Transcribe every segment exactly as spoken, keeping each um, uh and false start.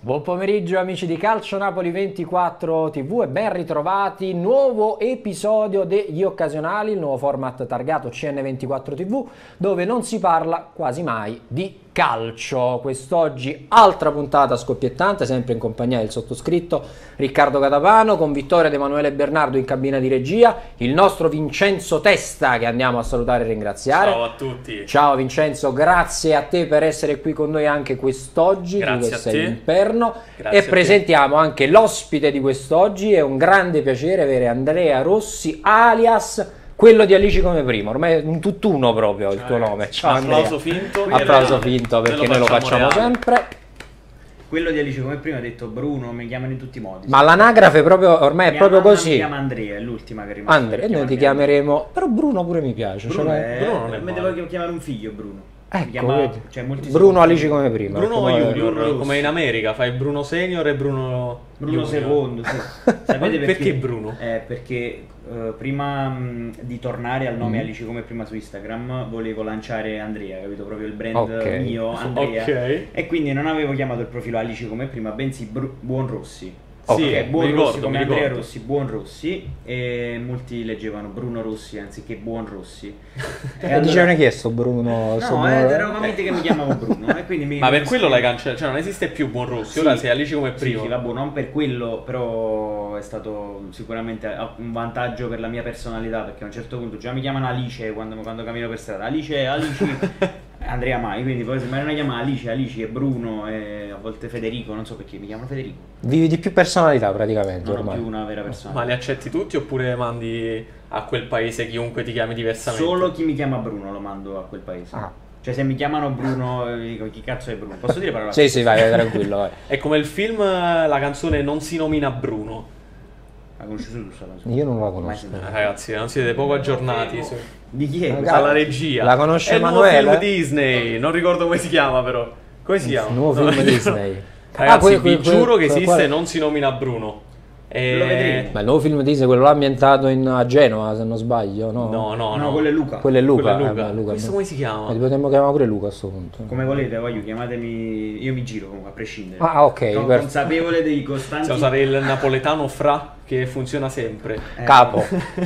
Buon pomeriggio amici di Calcio Napoli ventiquattro tivù e ben ritrovati, nuovo episodio degli occasionali, il nuovo format targato C N ventiquattro tivù dove non si parla quasi mai di calcio. Quest'oggi altra puntata scoppiettante, sempre in compagnia del sottoscritto Riccardo Catapano, con Vittorio ed Emanuele Bernardo in cabina di regia, il nostro Vincenzo Testa che andiamo a salutare e ringraziare. Ciao a tutti. Ciao Vincenzo, grazie a te per essere qui con noi anche quest'oggi. Grazie a te. Interno. Grazie E presentiamo anche l'ospite di quest'oggi, è un grande piacere avere Andrea Rossi alias quello di Alici come prima, ormai è un tutt'uno proprio. Ciao, il tuo nome. Ciao Andrea. Applauso finto. Applauso finto perché noi lo facciamo sempre. Quello di Alice come prima ha detto Bruno, mi chiamano in tutti i modi. Ma l'anagrafe proprio ormai è Mia proprio mamma così. Mi chiama Andrea, è l'ultima che rimane. Andrea, e noi ti chiameremo. Però Bruno pure mi piace. Bruno, cioè... è... Bruno non è mi male. devo chiamare un figlio Bruno. Ecco, chiama... cioè, molti Bruno Alici come prima. Bruno come... Junior, Bruno come in America, fai Bruno Senior e Bruno Bruno Junior. secondo, sì. Sapete perché? Perché Bruno? Eh, perché uh, prima mh, di tornare al nome Mm. Alici come prima su Instagram volevo lanciare Andrea, capito? Proprio il brand Ok. mio, Andrea. Ok. E quindi non avevo chiamato il profilo Alici come prima, bensì Bru- Buon Rossi. Sì, Ok, mi Buon ricordo, Rossi come mi Andrea ricordo. Rossi, Buon Rossi, e molti leggevano Bruno Rossi anziché Buon Rossi. E allora... dicevano chiesto Bruno. No, eh, ero convinto che mi chiamavo Bruno. E quindi mi... Ma per quello l'hai cancellato, cioè non esiste più Buon Rossi, Sì. ora sei Alici come Sì, prima. sì, vabbè, non per quello, però è stato sicuramente un vantaggio per la mia personalità, perché a un certo punto già mi chiamano Alice quando, quando cammino per strada. Alice, Alice, Andrea mai, quindi poi se mi chiama Alice, Alice e Bruno e a volte Federico, non so perché mi chiamano Federico. Vivi di più personalità praticamente Non ho ormai. più una vera Ma personalità. li accetti tutti oppure mandi a quel paese chiunque ti chiami diversamente? Solo chi mi chiama Bruno lo mando a quel paese. Ah. Cioè se mi chiamano Bruno, eh, dico chi cazzo è Bruno? Posso dire parola? Sì, sì, vai, vai tranquillo. Vai. È come il film, la canzone Non si nomina Bruno. La conosci tu questa canzone? Io non la Mai conosco. sentita. Eh, ragazzi, non siete poco aggiornati su... Di chi è? Ragazzi, questa? alla regia. La conosce È il nuovo Emanuele? film Disney, non ricordo come si chiama però. Come si chiama? Il nuovo No, film no. Disney. Ragazzi, Ah, quel- vi quel- giuro che quel- esiste qual- Non si nomina Bruno. E... Lo vedremo. Ma il nuovo film Disney, quello là ambientato in, a Genova, se non sbaglio, no? No, no, No, no. quello è Luca. Quello è Luca. Quello è Luca. eh, beh, Luca. Questo come si Ma chiama? ti potremmo chiamare pure Luca a sto punto. Come volete, voglio, chiamatemi. Io mi giro comunque a prescindere. Ah, ok. Sono per- consapevole dei costanti. Cioè, usare il napoletano fra che funziona sempre. Eh, Capo.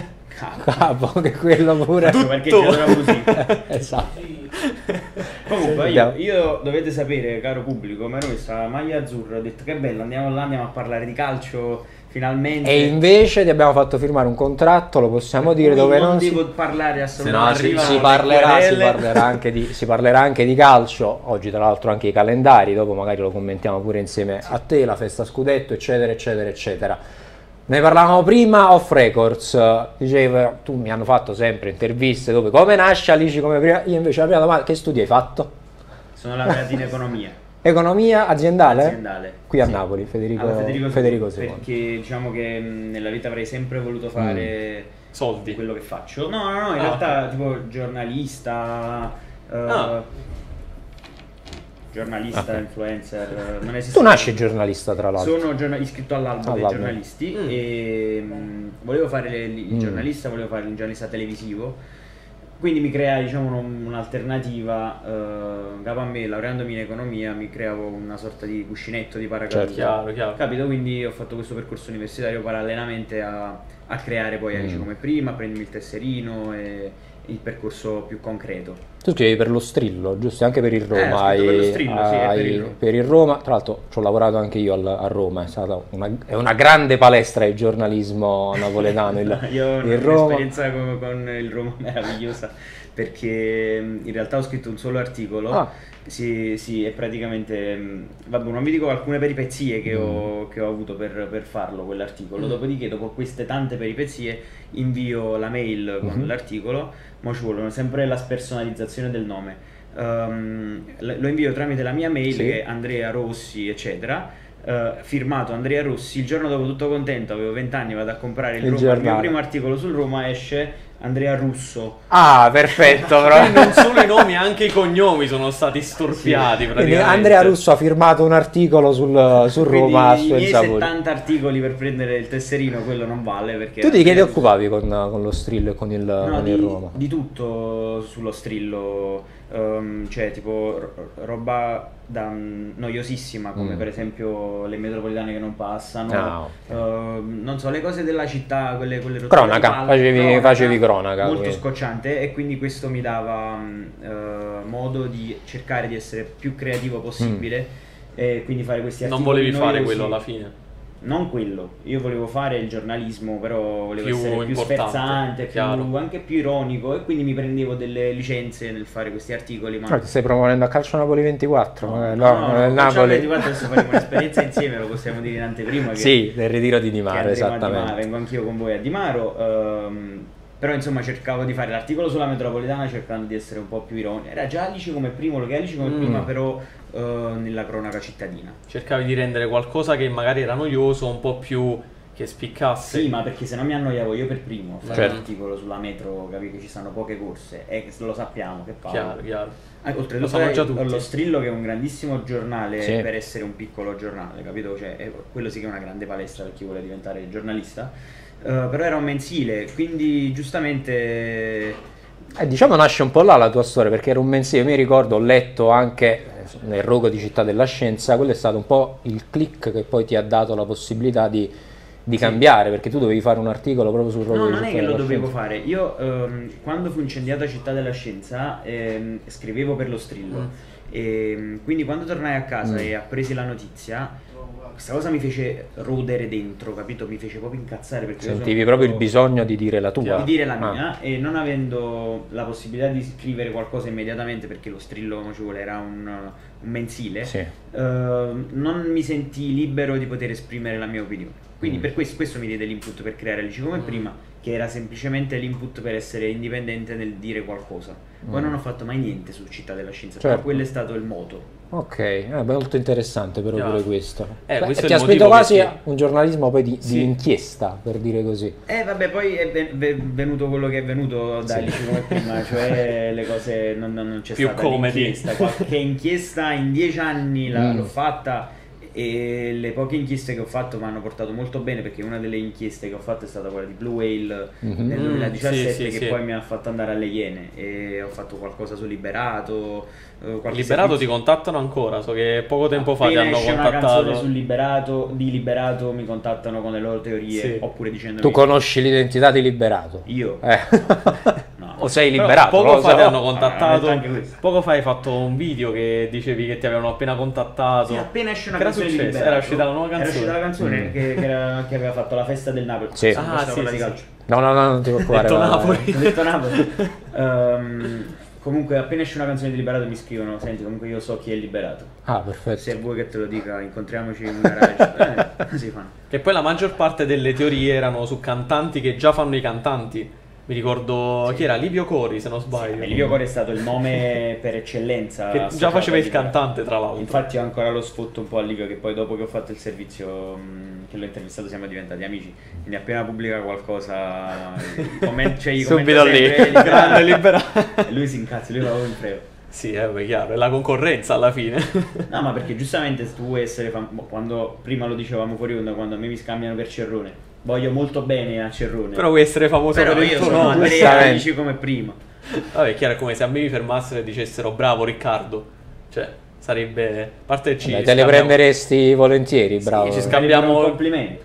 Capo. Capo, che quello pure. Ecco perché gioca così. Esatto. Comunque, io, Andiamo. io dovete sapere, caro pubblico, mi ero messa la maglia azzurra. Ho detto che bello, andiamo là, andiamo a parlare di calcio finalmente. E invece ti abbiamo fatto firmare un contratto, lo possiamo dire, dove non, si... devo parlare Se assolutamente. no si, arrivano si le parlerà, si, querele. parlerà anche di, si parlerà anche di calcio, oggi tra l'altro anche i calendari, dopo magari lo commentiamo pure insieme a te, la festa scudetto, eccetera, eccetera, eccetera. Ne parlavamo prima off records, dicevo, tu mi hanno fatto sempre interviste dove come nasce Alici come prima, io invece la prima domanda, che studi hai fatto? Sono laureato in economia Economia aziendale? aziendale. Qui a Sì. Napoli, Federico, Alla Federico, Federico secondo, secondo. perché diciamo che mh, nella vita avrei sempre voluto fare Soldi. quello che faccio. No, no, no, in Ah, realtà tipo giornalista, eh, Ah. giornalista, Ah. influencer, eh, non esiste. Tu nasci giornalista tra l'altro. Sono giorna- iscritto all'albo dei All'albo. giornalisti Mm. e mh, volevo fare le- il Mm. giornalista, volevo fare il giornalista televisivo. Quindi mi crea diciamo un- un'alternativa, eh, capo a me, laureandomi in economia, mi creavo una sorta di cuscinetto di paracadute. Certo. Chiaro, chiaro. Capito? Quindi ho fatto questo percorso universitario parallelamente a, a creare poi Alice Mm. come prima, a prendermi il tesserino e il percorso più concreto. Tu scrivi per lo Strillo, giusto? Anche per il Roma. Eh, ho scritto hai- per lo Strillo, sì, e per hai- il Roma. per il Roma. Tra l'altro ci ho lavorato anche io al- a Roma, è stata una, è una grande palestra il giornalismo napoletano. Il, Io ho il Roma. un'esperienza con, con il Roma meravigliosa perché mh, in realtà ho scritto un solo articolo. Ah. Sì, sì, è praticamente. mh, Vabbè, non vi dico alcune peripezie che, ho, che ho avuto per, per farlo quell'articolo. Mm. Dopodiché, dopo queste tante peripezie, invio la mail con Mhm. l'articolo. Ma ci vuole sempre la spersonalizzazione del nome. Ehm, l- lo invio tramite la mia mail Sì. che è Andrea Rossi, eccetera. eh, firmato Andrea Rossi. Il giorno dopo, tutto contento, avevo venti anni, vado a comprare il, Il Roma. Il mio giornale. primo articolo sul Roma esce Andrea Russo. Ah, perfetto, però. Quindi non solo i nomi, anche i cognomi sono stati storpiati Sì. Quindi praticamente. Andrea Russo ha firmato un articolo sul, sul Quindi Roma a i suo miei insaputo. settanta articoli per prendere il tesserino, quello non vale perché. Tu di che ti Andrea- occupavi con, con lo Strillo e con il, No, con di, il Roma? di tutto sullo Strillo, ehm, cioè tipo ro- roba da mm, noiosissima, come Mm. per esempio le metropolitane che non passano, Ah, ok. eh, non so, le cose della città, quelle, quelle rotelle Cronaca, di palla, facevi- facevi cronaca, molto quindi. scocciante, e quindi questo mi dava mm, eh, modo di cercare di essere più creativo possibile, e quindi fare questi Non articoli volevi fare noiosi. quello alla fine. Non quello, io volevo fare il giornalismo, però volevo Più essere più importante, sferzante, più, chiaro. anche più ironico, e quindi mi prendevo delle licenze nel fare questi articoli. Ma Ah, ti stai promuovendo a Calcio Napoli ventiquattro? no, eh, no, no, no, eh, no, facciamo Napoli. ventiquattro, adesso faremo un'esperienza insieme, lo possiamo dire in anteprima. Che, Sì, del ritiro di Di che Maro, andremo a Di esattamente. Maro, vengo anch'io con voi a Di Maro. ehm, però insomma cercavo di fare l'articolo sulla metropolitana cercando di essere un po' più ironico. Era già Alici come primo, lo che è Alici come Mm. prima, però eh, nella cronaca cittadina. Cercavi di rendere qualcosa che magari era noioso, un po' più che spiccasse. Sì, ma perché se no mi annoiavo io per primo a fare Certo. l'articolo sulla metro, capi che ci stanno poche corse, e che lo sappiamo che palle. Chiaro, chiaro. Ah, oltretutto Lo sanno già hai tutti. lo Strillo, che è un grandissimo giornale Sì. per essere un piccolo giornale, capito? Cioè, è- quello sì che è una grande palestra per chi vuole diventare giornalista. Eh, però era un mensile, quindi giustamente Eh, diciamo nasce un po' là la tua storia, perché era un mensile, io mi ricordo, ho letto anche eh, nel rogo di Città della Scienza, quello è stato un po' il click che poi ti ha dato la possibilità di, di cambiare, perché tu dovevi fare un articolo proprio sul rogo no, di non è Città che lo della dovevo Scienza. fare. Io ehm, quando fu incendiata Città della Scienza ehm, scrivevo per lo Strillo. Mm. E quindi quando tornai a casa Mm. e appresi la notizia, questa cosa mi fece rodere dentro, capito? Mi fece proprio incazzare, perché io Sentivi sono proprio il proprio- bisogno di dire la tua. di dire la Ah. mia, e non avendo la possibilità di scrivere qualcosa immediatamente, perché lo Strillo, come ci vuole, era un, un mensile, Sì. eh, non mi sentii libero di poter esprimere la mia opinione. Quindi Mm. per questo, questo mi diede l'input per creare Alici come Mm. prima, che era semplicemente l'input per essere indipendente nel dire qualcosa. Poi Mm. non ho fatto mai niente su Città della Scienza, Certo. però quello è stato il moto. Ok, eh, beh, molto interessante però Chiaro. pure questo. Eh, Beh, questo è ti il ha spinto motivo quasi perché- a un giornalismo poi di, di Sì. inchiesta, per dire così. Eh vabbè, poi è ven- ve- venuto quello che è venuto da Sì. Alici come prima, cioè le cose non, non- non c'è Più stata comedy. l'inchiesta, qualche inchiesta in dieci anni la- Mm. l'ho fatta, e le poche inchieste che ho fatto mi hanno portato molto bene, perché una delle inchieste che ho fatto è stata quella di Blue Whale Mhm. nel Mm, duemiladiciassette, sì, sì, che sì. poi mi ha fatto andare alle Iene, e ho fatto qualcosa su Liberato. eh, qualche Liberato ti servizio- contattano ancora, so che poco tempo fa ti Appena hanno esce una canzone contattato. sul Liberato, di Liberato, mi contattano con le loro teorie, Sì. oppure dicendomi Tu conosci l'identità di Liberato? io Eh. no. O sei Però liberato? poco non lo fa so. ti hanno Ah, ho contattato. detto anche questo. Poco fa hai fatto un video che dicevi che ti avevano appena contattato. Sì, appena esce una Che era canzone di successo? Liberato, Era uscita la nuova Era canzone. uscita la canzone Mm. che, che era- che aveva fatto la festa del Napoli. Sì. Questa Ah, è sì, quella sì, di sì. calcio. No, no, no, non ti preoccupare. Detto va- Napoli. Ho detto Napoli. Ehm, comunque appena esce una canzone di Liberato mi scrivono: senti, comunque io so chi è Liberato, Ah, perfetto. se vuoi che te lo dica incontriamoci in un garage. Eh, così fanno. E poi la maggior parte delle teorie erano su cantanti che già fanno i cantanti. Mi ricordo Sì. chi era? Livio Cori, se non sbaglio. E Livio Cori è stato il nome per eccellenza, Che già associato faceva il a Liberato. cantante, tra l'altro. Infatti ho ancora lo sfotto un po' a Livio, che poi dopo che ho fatto il servizio, mh, che l'ho intervistato, siamo diventati amici. Quindi appena pubblica qualcosa, i commenti, cioè, i Subito commento lì. sempre, Grande Liberato. E lui si incazza, lui fa proprio in frego. Sì, è beh, chiaro, è la concorrenza alla fine. No, ma perché giustamente se tu vuoi essere famoso, quando prima lo dicevamo fuori onda, quando a me mi scambiano per Cerrone, voglio molto bene a Cerrone. Però vuoi essere famoso Però per il io tuo sono nome. Andrea, giustamente. amici come prima. Vabbè, è chiaro, è come se a me mi fermassero e dicessero bravo Riccardo. Cioè, sarebbe... A parte ci Vabbè, te le scambiamo- prenderesti volentieri, bravo. ci scambiamo- un complimento.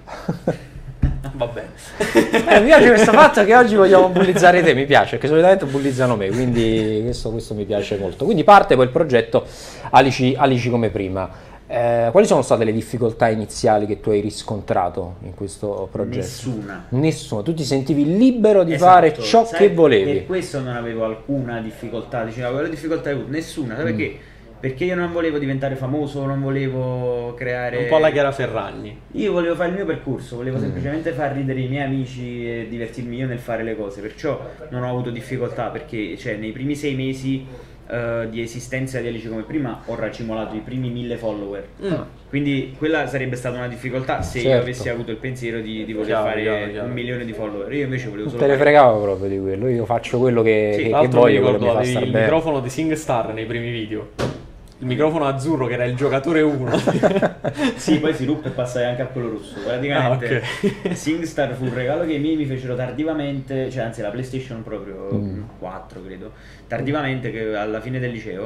Va bene. Eh, mi piace questo fatto che oggi vogliamo bullizzare te, mi piace, perché solitamente bullizzano me, quindi questo, questo mi piace molto. Quindi parte poi il progetto Alici, Alici come prima. Eh, quali sono state le difficoltà iniziali che tu hai riscontrato in questo progetto? Nessuna. Nessuna, tu ti sentivi libero di Esatto. fare ciò Sai, che volevi. Per questo non avevo alcuna difficoltà, diceva quelle difficoltà che ho avuto, nessuna, sai Mm. perché? Perché io non volevo diventare famoso, non volevo creare... Un po' alla Chiara Ferragni. Io volevo fare il mio percorso, volevo Mm. semplicemente far ridere i miei amici e divertirmi io nel fare le cose, perciò non ho avuto difficoltà, perché cioè, nei primi sei mesi eh, di esistenza di Alici come prima ho racimolato i primi mille follower. Mm. Quindi quella sarebbe stata una difficoltà se io Certo. avessi avuto il pensiero di, di voler Chiaro, fare chiaro, chiaro. un milione di follower. Io invece volevo Non solo te ne fare- fregavo proprio di quello, io faccio quello che, Sì, che- che Tra l'altro mi voglio, quello che ricordo mi fa avevi star il bene. microfono di SingStar nei primi video. Il microfono azzurro che era il giocatore uno. Sì, poi si ruppe e passai anche a quello rosso. Praticamente Ah, ok. SingStar fu un regalo che i miei mi fecero tardivamente, cioè anzi la PlayStation proprio Mm. quattro credo, tardivamente, che alla fine del liceo.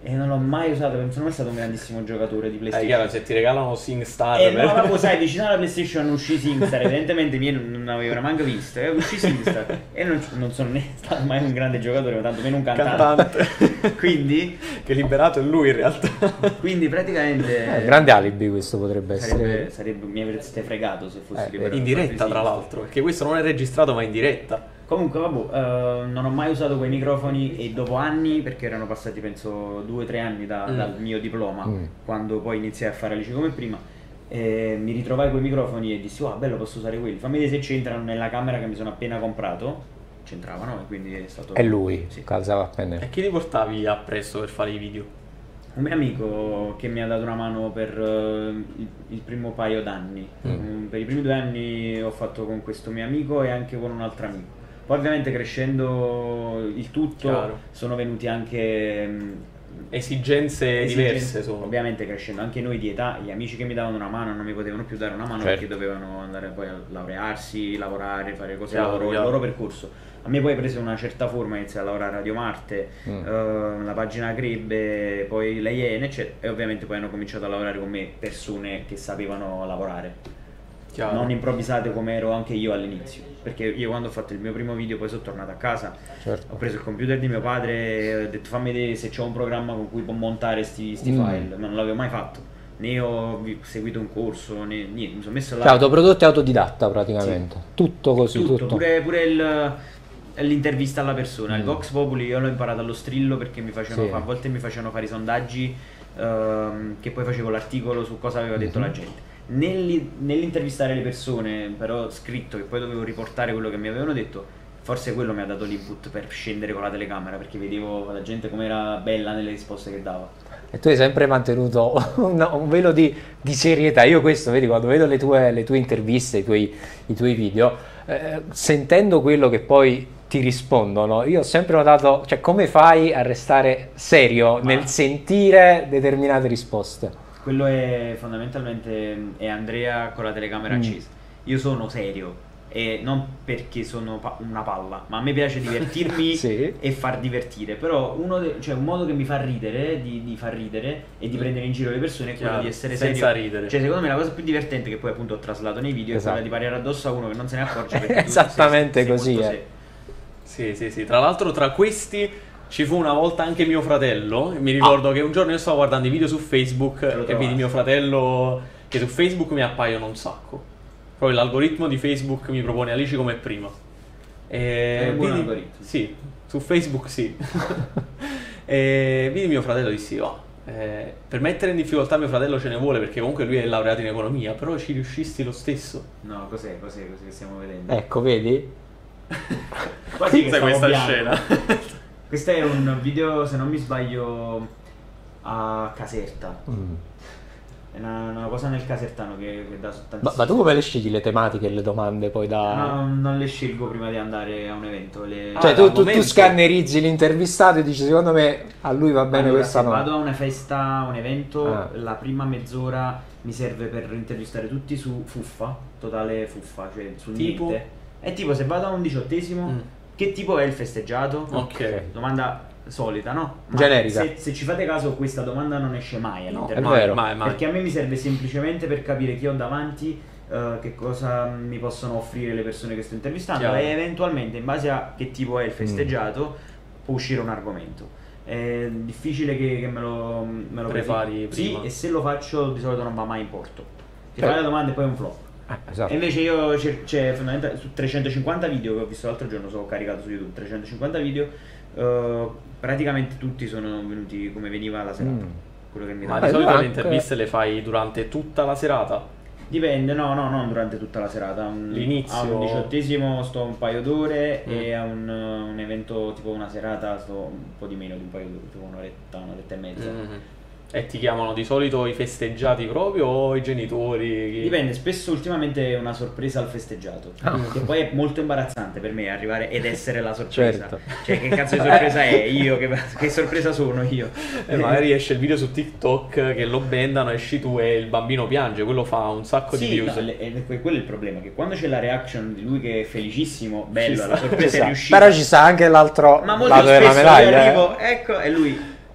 E non l'ho mai usato, non sono mai stato un grandissimo giocatore di Eh, PlayStation. chiaro, se ti regalano SingStar E per- no, proprio sai, vicino alla PlayStation uscì SingStar, evidentemente i miei non, non avevano manco visto, e uscì SingStar. E non, non sono né stato mai un grande giocatore, ma tanto meno un cantante. cantante. Quindi, Che liberato è lui in realtà. quindi praticamente... Eh, grande alibi questo potrebbe essere. Sarebbe, sarebbe, mi avreste fregato se fossi Eh, liberato In da diretta, tra SingStar. l'altro, perché questo non è registrato ma in diretta. Comunque, vabbè, eh, non ho mai usato quei microfoni e dopo anni, perché erano passati penso due o tre anni da- Mm. dal mio diploma, Mm. quando poi iniziai a fare Alice come prima, eh, mi ritrovai quei microfoni e dissi, wow, bello, posso usare quelli. Fammi vedere se c'entrano nella camera che mi sono appena comprato. C'entravano e quindi è stato... È lui, Sì. calzava appena. E chi ti portavi appresso per fare i video? Un mio amico che mi ha dato una mano per eh, il, il primo paio d'anni. Mm. Mm, Per i primi due anni ho fatto con questo mio amico e anche con un altro amico. Poi ovviamente crescendo il tutto Chiaro. sono venuti anche mm, Esigenze, esigenze- diverse sono. Ovviamente crescendo anche noi di età, gli amici che mi davano una mano non mi potevano più dare una mano Certo. perché dovevano andare poi a laurearsi, lavorare, fare cose Chiaro, loro, il chiaro. loro percorso. A me poi prese una certa forma, iniziai a lavorare a Radio Marte, Mm. eh, la pagina Crebbe, poi la Iene, eccetera, e ovviamente poi hanno cominciato a lavorare con me persone che sapevano lavorare. Chiaro. Non improvvisate come ero anche io all'inizio, perché io quando ho fatto il mio primo video poi sono tornato a casa, Certo. ho preso il computer di mio padre e ho detto fammi vedere se c'è un programma con cui può montare sti, sti Mm. file, ma non l'avevo mai fatto, né ho vi- seguito un corso, né niente, mi sono messo là. Cioè, autoprodotto e autodidatta praticamente. Tutto così, tutto, tutto. pure, pure il- l'intervista alla persona, il Mm. Vox Populi io l'ho imparato allo strillo perché mi facevano, Sì. a volte mi facevano fare i sondaggi ehm, che poi facevo l'articolo su cosa aveva detto Mhm. la gente. Nelli- nell'intervistare le persone, però scritto che poi dovevo riportare quello che mi avevano detto, forse quello mi ha dato l'input per scendere con la telecamera, perché vedevo la gente come era bella nelle risposte che dava. E tu hai sempre mantenuto un, un velo di, di serietà. Io questo, vedi, quando vedo le tue, le tue interviste, i tuoi, i tuoi video, eh, sentendo quello che poi ti rispondono, io ho sempre notato, cioè, come fai a restare serio Ma- nel sentire determinate risposte? Quello è fondamentalmente è Andrea con la telecamera Mm. accesa. Io sono serio e non perché sono pa- una palla, ma a me piace divertirmi Sì. e far divertire. Però uno de- cioè un modo che mi fa ridere, di, di far ridere e di prendere in giro le persone è quello Chiaro, di essere senza serio. ridere. Cioè, secondo me la cosa più divertente che poi appunto ho traslato nei video Esatto. è quella di pariare addosso a uno che non se ne accorge perché tu Esattamente sei- sei così, molto eh. serio. Sì, sì, sì. Tra l'altro tra questi ci fu una volta anche mio fratello. E mi ricordo che un giorno io stavo guardando i video su Facebook Te lo e trovasti. vidi mio fratello che su Facebook mi appaiono un sacco. Proprio l'algoritmo di Facebook mi propone Alici come prima. E È un buon vidi- algoritmo. Sì, su Facebook sì. E vidi mio fratello e dissi, oh, eh, per mettere in difficoltà mio fratello ce ne vuole perché comunque lui è laureato in economia, però ci riuscisti lo stesso. No, cos'è, cos'è, cos'è che stiamo vedendo? Ecco, vedi? Quasi che Cos'è stavo questa bianco. scena? Questo è un video, se non mi sbaglio, a Caserta. Mm. È una, una cosa nel casertano che, che dà Ma, tantissimo. ma tu come le scegli le tematiche e le domande poi da... No, non le scelgo prima di andare a un evento. Le... Ah, Cioè, dal tu, tu, tu momento- scannerizzi l'intervistato e dici, secondo me a lui va bene Allora, questa se no. vado a una festa, un evento, Ah. la prima mezz'ora mi serve per intervistare tutti su fuffa, totale fuffa, cioè su Tipo? niente. È tipo se vado a un diciottesimo, Mm. che tipo è il festeggiato? Ok. Domanda solita, no? Ma Generica. Se, se ci fate caso, questa domanda non esce mai No, all'interno. è vero. Mai, mai. Perché a me mi serve semplicemente per capire chi ho davanti, eh, che cosa mi possono offrire le persone che sto intervistando Chiaro. e eventualmente in base a che tipo è il festeggiato può uscire un argomento. È difficile che, che me lo, me lo Prepari Sì, prima. e se lo faccio di solito non va mai in porto. Ti Cioè- fai la domanda e poi è un flop. Eh, esatto. E invece io c'è, c'è fondamentalmente su trecentocinquanta video che ho visto l'altro giorno, sono caricato su YouTube, trecentocinquanta video, eh, praticamente tutti sono venuti come veniva la serata. Mm. Quello che mi Ma dà. di Eh, solito anche- le interviste le fai durante tutta la serata? Dipende, no, no, non durante tutta la serata. Un- L'inizio- A un diciottesimo sto un paio d'ore Mm. e a un, un evento tipo una serata sto un po' di meno di un paio d'ore, tipo un'oretta, un'oretta e mezza. Mhm. E ti chiamano di solito i festeggiati proprio o i genitori? Chi- Dipende, spesso ultimamente è una sorpresa al festeggiato, Ah. che poi è molto imbarazzante per me arrivare ed essere la sorpresa. Certo. Cioè che cazzo di sorpresa è? Io che, che sorpresa sono io? E magari esce il video su TikTok che lo bendano, esci tu e il bambino piange, quello fa un sacco di Sì, views. no, le- e que- quello è il problema, che quando c'è la reaction di lui che è felicissimo, bello, sta. la sorpresa Ci è sta. riuscita. Però ci sta anche l'altro Ma molto lato della spesso io medaglia. eh. arrivo, ecco, e lui...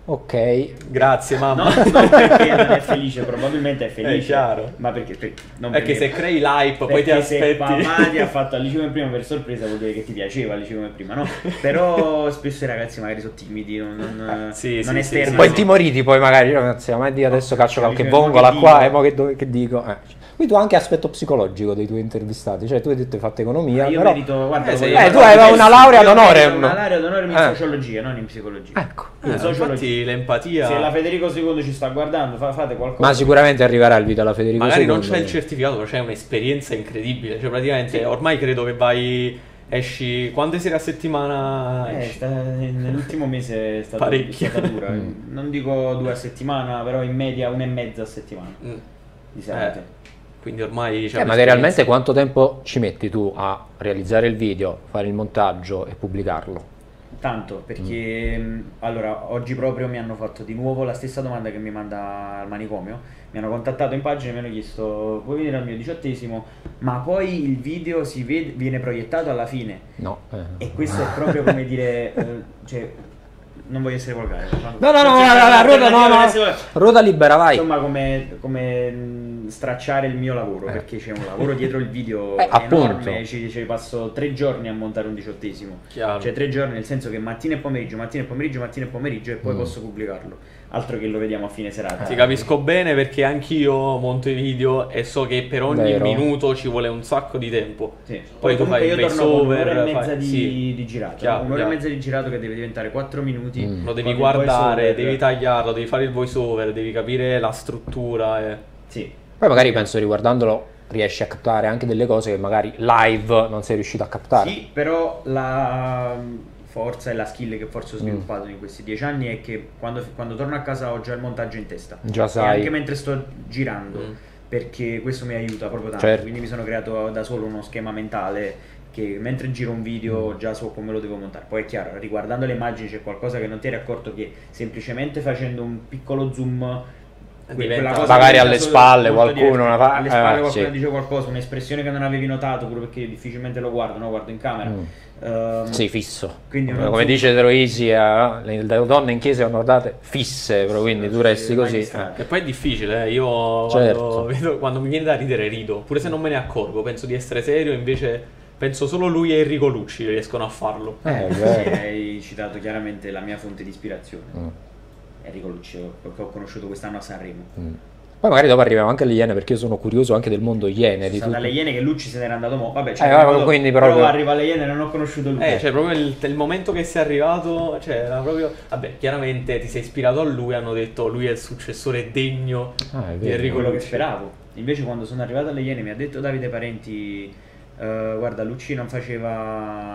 Ok. Grazie mamma. No, non perché non è felice, probabilmente è felice. È chiaro. Ma perché, per, non Perché perché, se crei l'hype poi ti perché se aspetti. Pamati ha fatto al liceo come prima per sorpresa vuol dire che ti piaceva al liceo come prima, no? Però spesso i ragazzi magari sono timidi, non, non, Sì, non sì, esternano. sì, Un po' intimoriti poi magari, non si mai dire adesso calcio qualche Dice, "Ma vongola che qua dico?" e mo che, dove- che dico. Eh. Quindi tu hai anche aspetto psicologico dei tuoi intervistati, cioè tu hai detto hai fatto economia, Io però... merito, guarda, Eh, lo sì. voglio Eh, fare tu avevi diversi. una laurea Io d'onore, merito no? Una laurea d'onore in Eh. sociologia, non in psicologia. Ecco. Eh, In sociologia. infatti l'empatia. Se la Federico secondo ci sta guardando, fa- fate qualcosa. Ma sicuramente arriverà il video alla Federico Magari non secondo. c'è il certificato, però c'è un'esperienza incredibile. Cioè, praticamente ormai credo che vai. Esci. Quante sere a settimana? Eh, esci? sta- nell'ultimo mese è stata, è Parecchie. stata dura. Mm. Non dico due a settimana, però in media una e mezza a settimana Mm. di serate. Eh, quindi ormai c'è Eh, materialmente quanto tempo ci metti tu a realizzare il video, fare il montaggio e pubblicarlo? Tanto, perché mh, allora oggi proprio mi hanno fatto di nuovo la stessa domanda che mi manda al manicomio. Mi hanno contattato in pagina e mi hanno chiesto: vuoi venire al mio diciottesimo? Ma poi il video si vede, viene proiettato alla fine. No. eh. E questo è proprio come dire, eh, cioè, non voglio essere volgare. No, no, no, no, no, no, Ruota, no, no. Ruota libera, vai. Insomma, come, come mh, stracciare il mio lavoro, Eh. perché c'è un lavoro dietro il video Eh, enorme. appunto. Ci, ci passo tre giorni a montare un diciottesimo. Chiaro. Cioè tre giorni nel senso che mattina e pomeriggio, mattina e pomeriggio, mattina e pomeriggio e poi Mm. posso pubblicarlo. Altro che lo vediamo a fine serata. Ti capisco bene perché anch'io monto i video e so che per ogni Vero. minuto ci vuole un sacco di tempo. Sì. Poi tu comunque fai io il torno con un'ora e voiceover, mezza fai- di, sì. di girato. Chiaro, un'ora chiaro. e mezza di girato che deve diventare quattro minuti. Mm. Lo devi con il guardare, voiceover. devi tagliarlo, devi fare il voiceover, devi capire la struttura. E... Sì. Poi magari penso riguardandolo riesci a captare anche delle cose che magari live non sei riuscito a captare. Sì, però la forza e la skill che forse ho Mm. sviluppato in questi dieci anni è che quando, quando torno a casa ho già il montaggio in testa. Già E sai. anche mentre sto girando, Mm. perché questo mi aiuta proprio tanto. Certo. Quindi mi sono creato da solo uno schema mentale che mentre giro un video già so come lo devo montare. Poi è chiaro, riguardando le immagini c'è qualcosa che non ti eri accorto, che semplicemente facendo un piccolo zoom que- Diventa- quella cosa Magari diventa alle solo spalle molto qualcuno divertente. la fa- alle spalle eh, qualcuno sì. dice qualcosa, un'espressione che non avevi notato pure perché difficilmente lo guardo, no? Guardo in camera. Mm. Ehm, Sì, fisso. Quindi come non come so- dice Troisi, eh, le, le donne in chiesa vanno guardate fisse, però quindi tu resti Sì, così. magistrale. eh. E poi è difficile, eh. Io Certo. quando, vedo- quando mi viene da ridere rido, pure se non me ne accorgo, penso di essere serio, invece penso solo lui e Enrico Lucci riescono a farlo. Eh, è Sì, vero. hai citato chiaramente la mia fonte di ispirazione. Mm. Enrico Lucci, che ho conosciuto quest'anno a Sanremo. Mm. Poi magari dopo arriviamo anche alle Iene, perché io sono curioso anche del mondo Iene. Di Sono tutto. dalle Iene che Lucci se n'era andato mo. Vabbè, Eh, cioè, vabbè, arrivato- quindi proprio- però arriva alle Iene e non ho conosciuto lui. Eh, cioè proprio il, il momento che sei arrivato, cioè era proprio... Vabbè, chiaramente ti sei ispirato a lui, hanno detto lui è il successore degno Ah, è di vero. Enrico quello che Lucci. speravo. Invece quando sono arrivato alle Iene mi ha detto Davide Parenti, eh, guarda, Lucci non faceva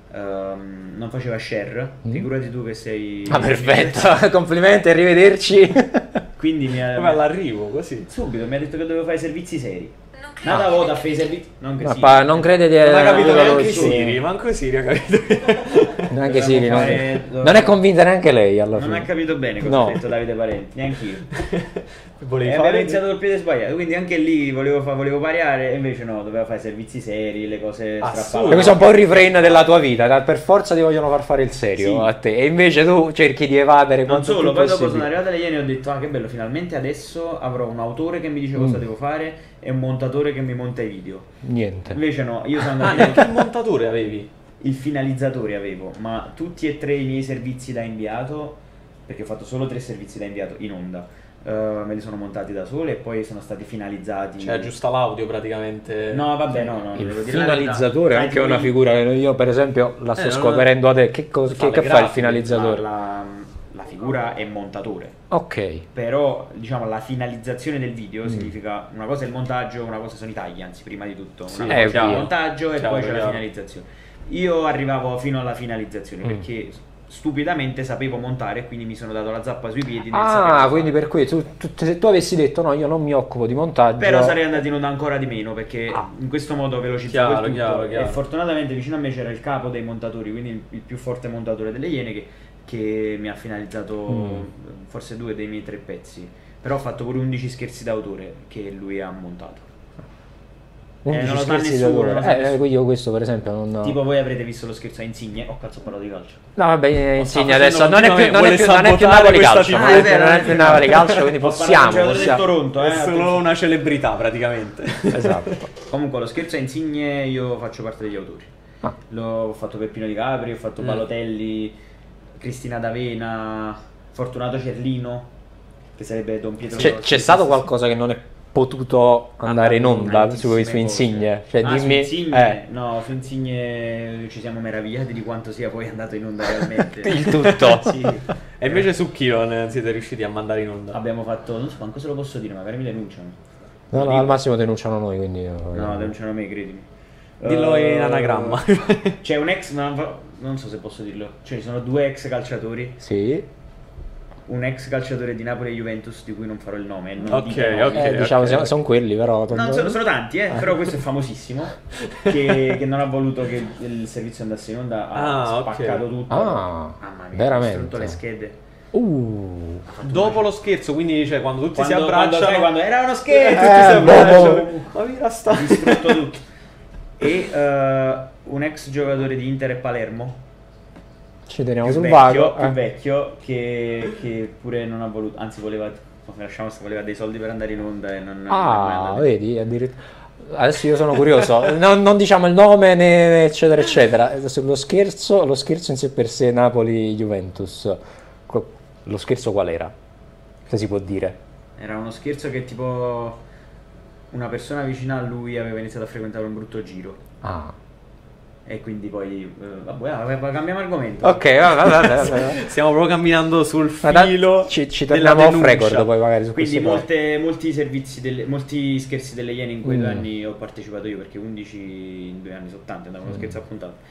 ehm, non faceva share, Mm. figurati tu che sei... Ah, perfetto, complimenti, arrivederci. Quindi mi ha... Come all'arrivo, così. Subito mi ha detto che dovevo fare i servizi seri. Nada voto a fare i servizi... Non che Ma sì. pa- non crede di Non ha capito averlo neanche visto. Siri, manco Siri ha capito. Neanche Dovevamo Siri, non, fare- non è convinta neanche lei alla Non fine. ha capito bene cosa No. ha detto Davide Parenti, neanche io. Volevi E abbiamo fare... iniziato col piede sbagliato, quindi anche lì volevo, fa- volevo variare, e invece no, doveva fare servizi seri, le cose Assurdo. strappate. E questo è un po' il refrain della tua vita, da- per forza ti vogliono far fare il serio Sì. a te, e invece tu cerchi di evadere Non quanto solo, più poi dopo possibile. sono arrivato alle Iene e ho detto ah che bello, finalmente adesso avrò un autore che mi dice cosa Mm. devo fare e un montatore che mi monta i video. Niente. Invece no, io sono Ah, andato neanche il montatore avevi. il finalizzatore avevo, ma tutti e tre i miei servizi da inviato, perché ho fatto solo tre servizi da inviato in onda, eh, me li sono montati da solo e poi sono stati finalizzati. Cioè aggiusta l'audio praticamente. No, vabbè, no, no. Il devo dire la verità. finalizzatore è Sai, anche tipo una i- figura che io per esempio la sto Eh, non- scoprendo adesso. Che, cosa, fa che, che le fa il grafiche, finalizzatore? La, la, la figura è montatore. Ok. Però diciamo la finalizzazione del video Mm. significa una cosa è il montaggio, una cosa sono i tagli, anzi prima di tutto Sì, una eh, cosa è il chiaro. montaggio e Chiaro, poi c'è la chiaro. finalizzazione. Io arrivavo fino alla finalizzazione Mm. perché stupidamente sapevo montare e quindi mi sono dato la zappa sui piedi nel Ah, saperlo quindi fare. per cui tu, tu- se tu avessi detto no, io non mi occupo di montaggio. Però sarei andato in onda ancora di meno perché Ah. in questo modo velocizzavo Chiaro, il tutto. chiaro, chiaro. E fortunatamente vicino a me c'era il capo dei montatori, quindi il, il più forte montatore delle Iene che, che mi ha finalizzato Mm. forse due dei miei tre pezzi. Però ho fatto pure undici scherzi d'autore che lui ha montato. undici non lo sa scherzi nessuno, d'autore. non lo sa Eh, nessuno. io questo per esempio non... Tipo voi avrete visto lo scherzo a Insigne. Oh cazzo, ho parlato di calcio. No vabbè, Insigne sta adesso facendo non è più, non è più, non è più sabotare Napoli questa Calcio, città. non è Ah, è più- vero, non è è più vero. Napoli Calcio, quindi Ho parlato possiamo, del giocatore del possiamo. Toronto, eh, È solo attenzione. una celebrità praticamente. Esatto. Comunque lo scherzo a Insigne io faccio parte degli autori. Ah. L'ho fatto Peppino Di Capri, ho fatto Mm. Balotelli, Cristina D'Avena, Fortunato Cerlino, che sarebbe Don Pietro. C'è, Rossi. c'è stato qualcosa che non è potuto andare in onda su, Tantissime su Insigne? cose. Cioè, Ah, su dimmi... Insigne? eh, No, su Insigne ci siamo meravigliati di quanto sia poi andato in onda realmente. il tutto. Sì. E invece su chi non siete riusciti a mandare in onda? Abbiamo fatto, non so manco se lo posso dire, magari mi denunciano. No, no, al massimo denunciano noi, quindi... No, denunciano me, credimi. Dillo Eh, in anagramma. C'è un ex, no, non so se posso dirlo. Cioè, ci sono due ex calciatori. Sì. Un ex calciatore di Napoli e Juventus di cui non farò il nome. Non Ok, dite nomi. ok. Eh, diciamo, ok. sono, sono quelli, però... No, sono, sono tanti, eh, però questo è famosissimo. che, che non ha voluto che il servizio andasse in onda. Ha Ah, ok. spaccato tutto. Ah, Mamma mia, veramente? ha distrutto le schede. Uh, Dopo lo scherzo, quindi cioè, quando tutti si Quando, quando, abbracciano... sai, quando era uno Eh, scherzo, tutti si Eh, abbracciano. boh. Ma mira sta... distrutto tutto. E eh, un ex giocatore di Inter e Palermo. ci teniamo Più sul vecchio, vago. più eh. vecchio che, che pure non ha voluto, anzi voleva, lasciamo stare, voleva dei soldi per andare in onda e non, non è mai Ah, andato. vedi, addirittura... Adesso io sono curioso, non, non diciamo il nome né eccetera eccetera. Lo scherzo, lo scherzo in sé per sé Napoli-Juventus, Qu- lo scherzo qual era? Se si può dire. Era uno scherzo che tipo una persona vicina a lui aveva iniziato a frequentare un brutto giro Ah, e quindi poi eh, vabbè, vabbè, cambiamo argomento. ok, vabbè, vabbè, vabbè. Stiamo proprio camminando sul Ma da- filo ci, ci della torniamo off denuncia. record poi magari su Quindi queste cose. molte, molti servizi, delle, molti scherzi delle Iene in quei due Mm. anni ho partecipato io perché undici in due anni sono tanti, andavano Mm. scherzi a puntate.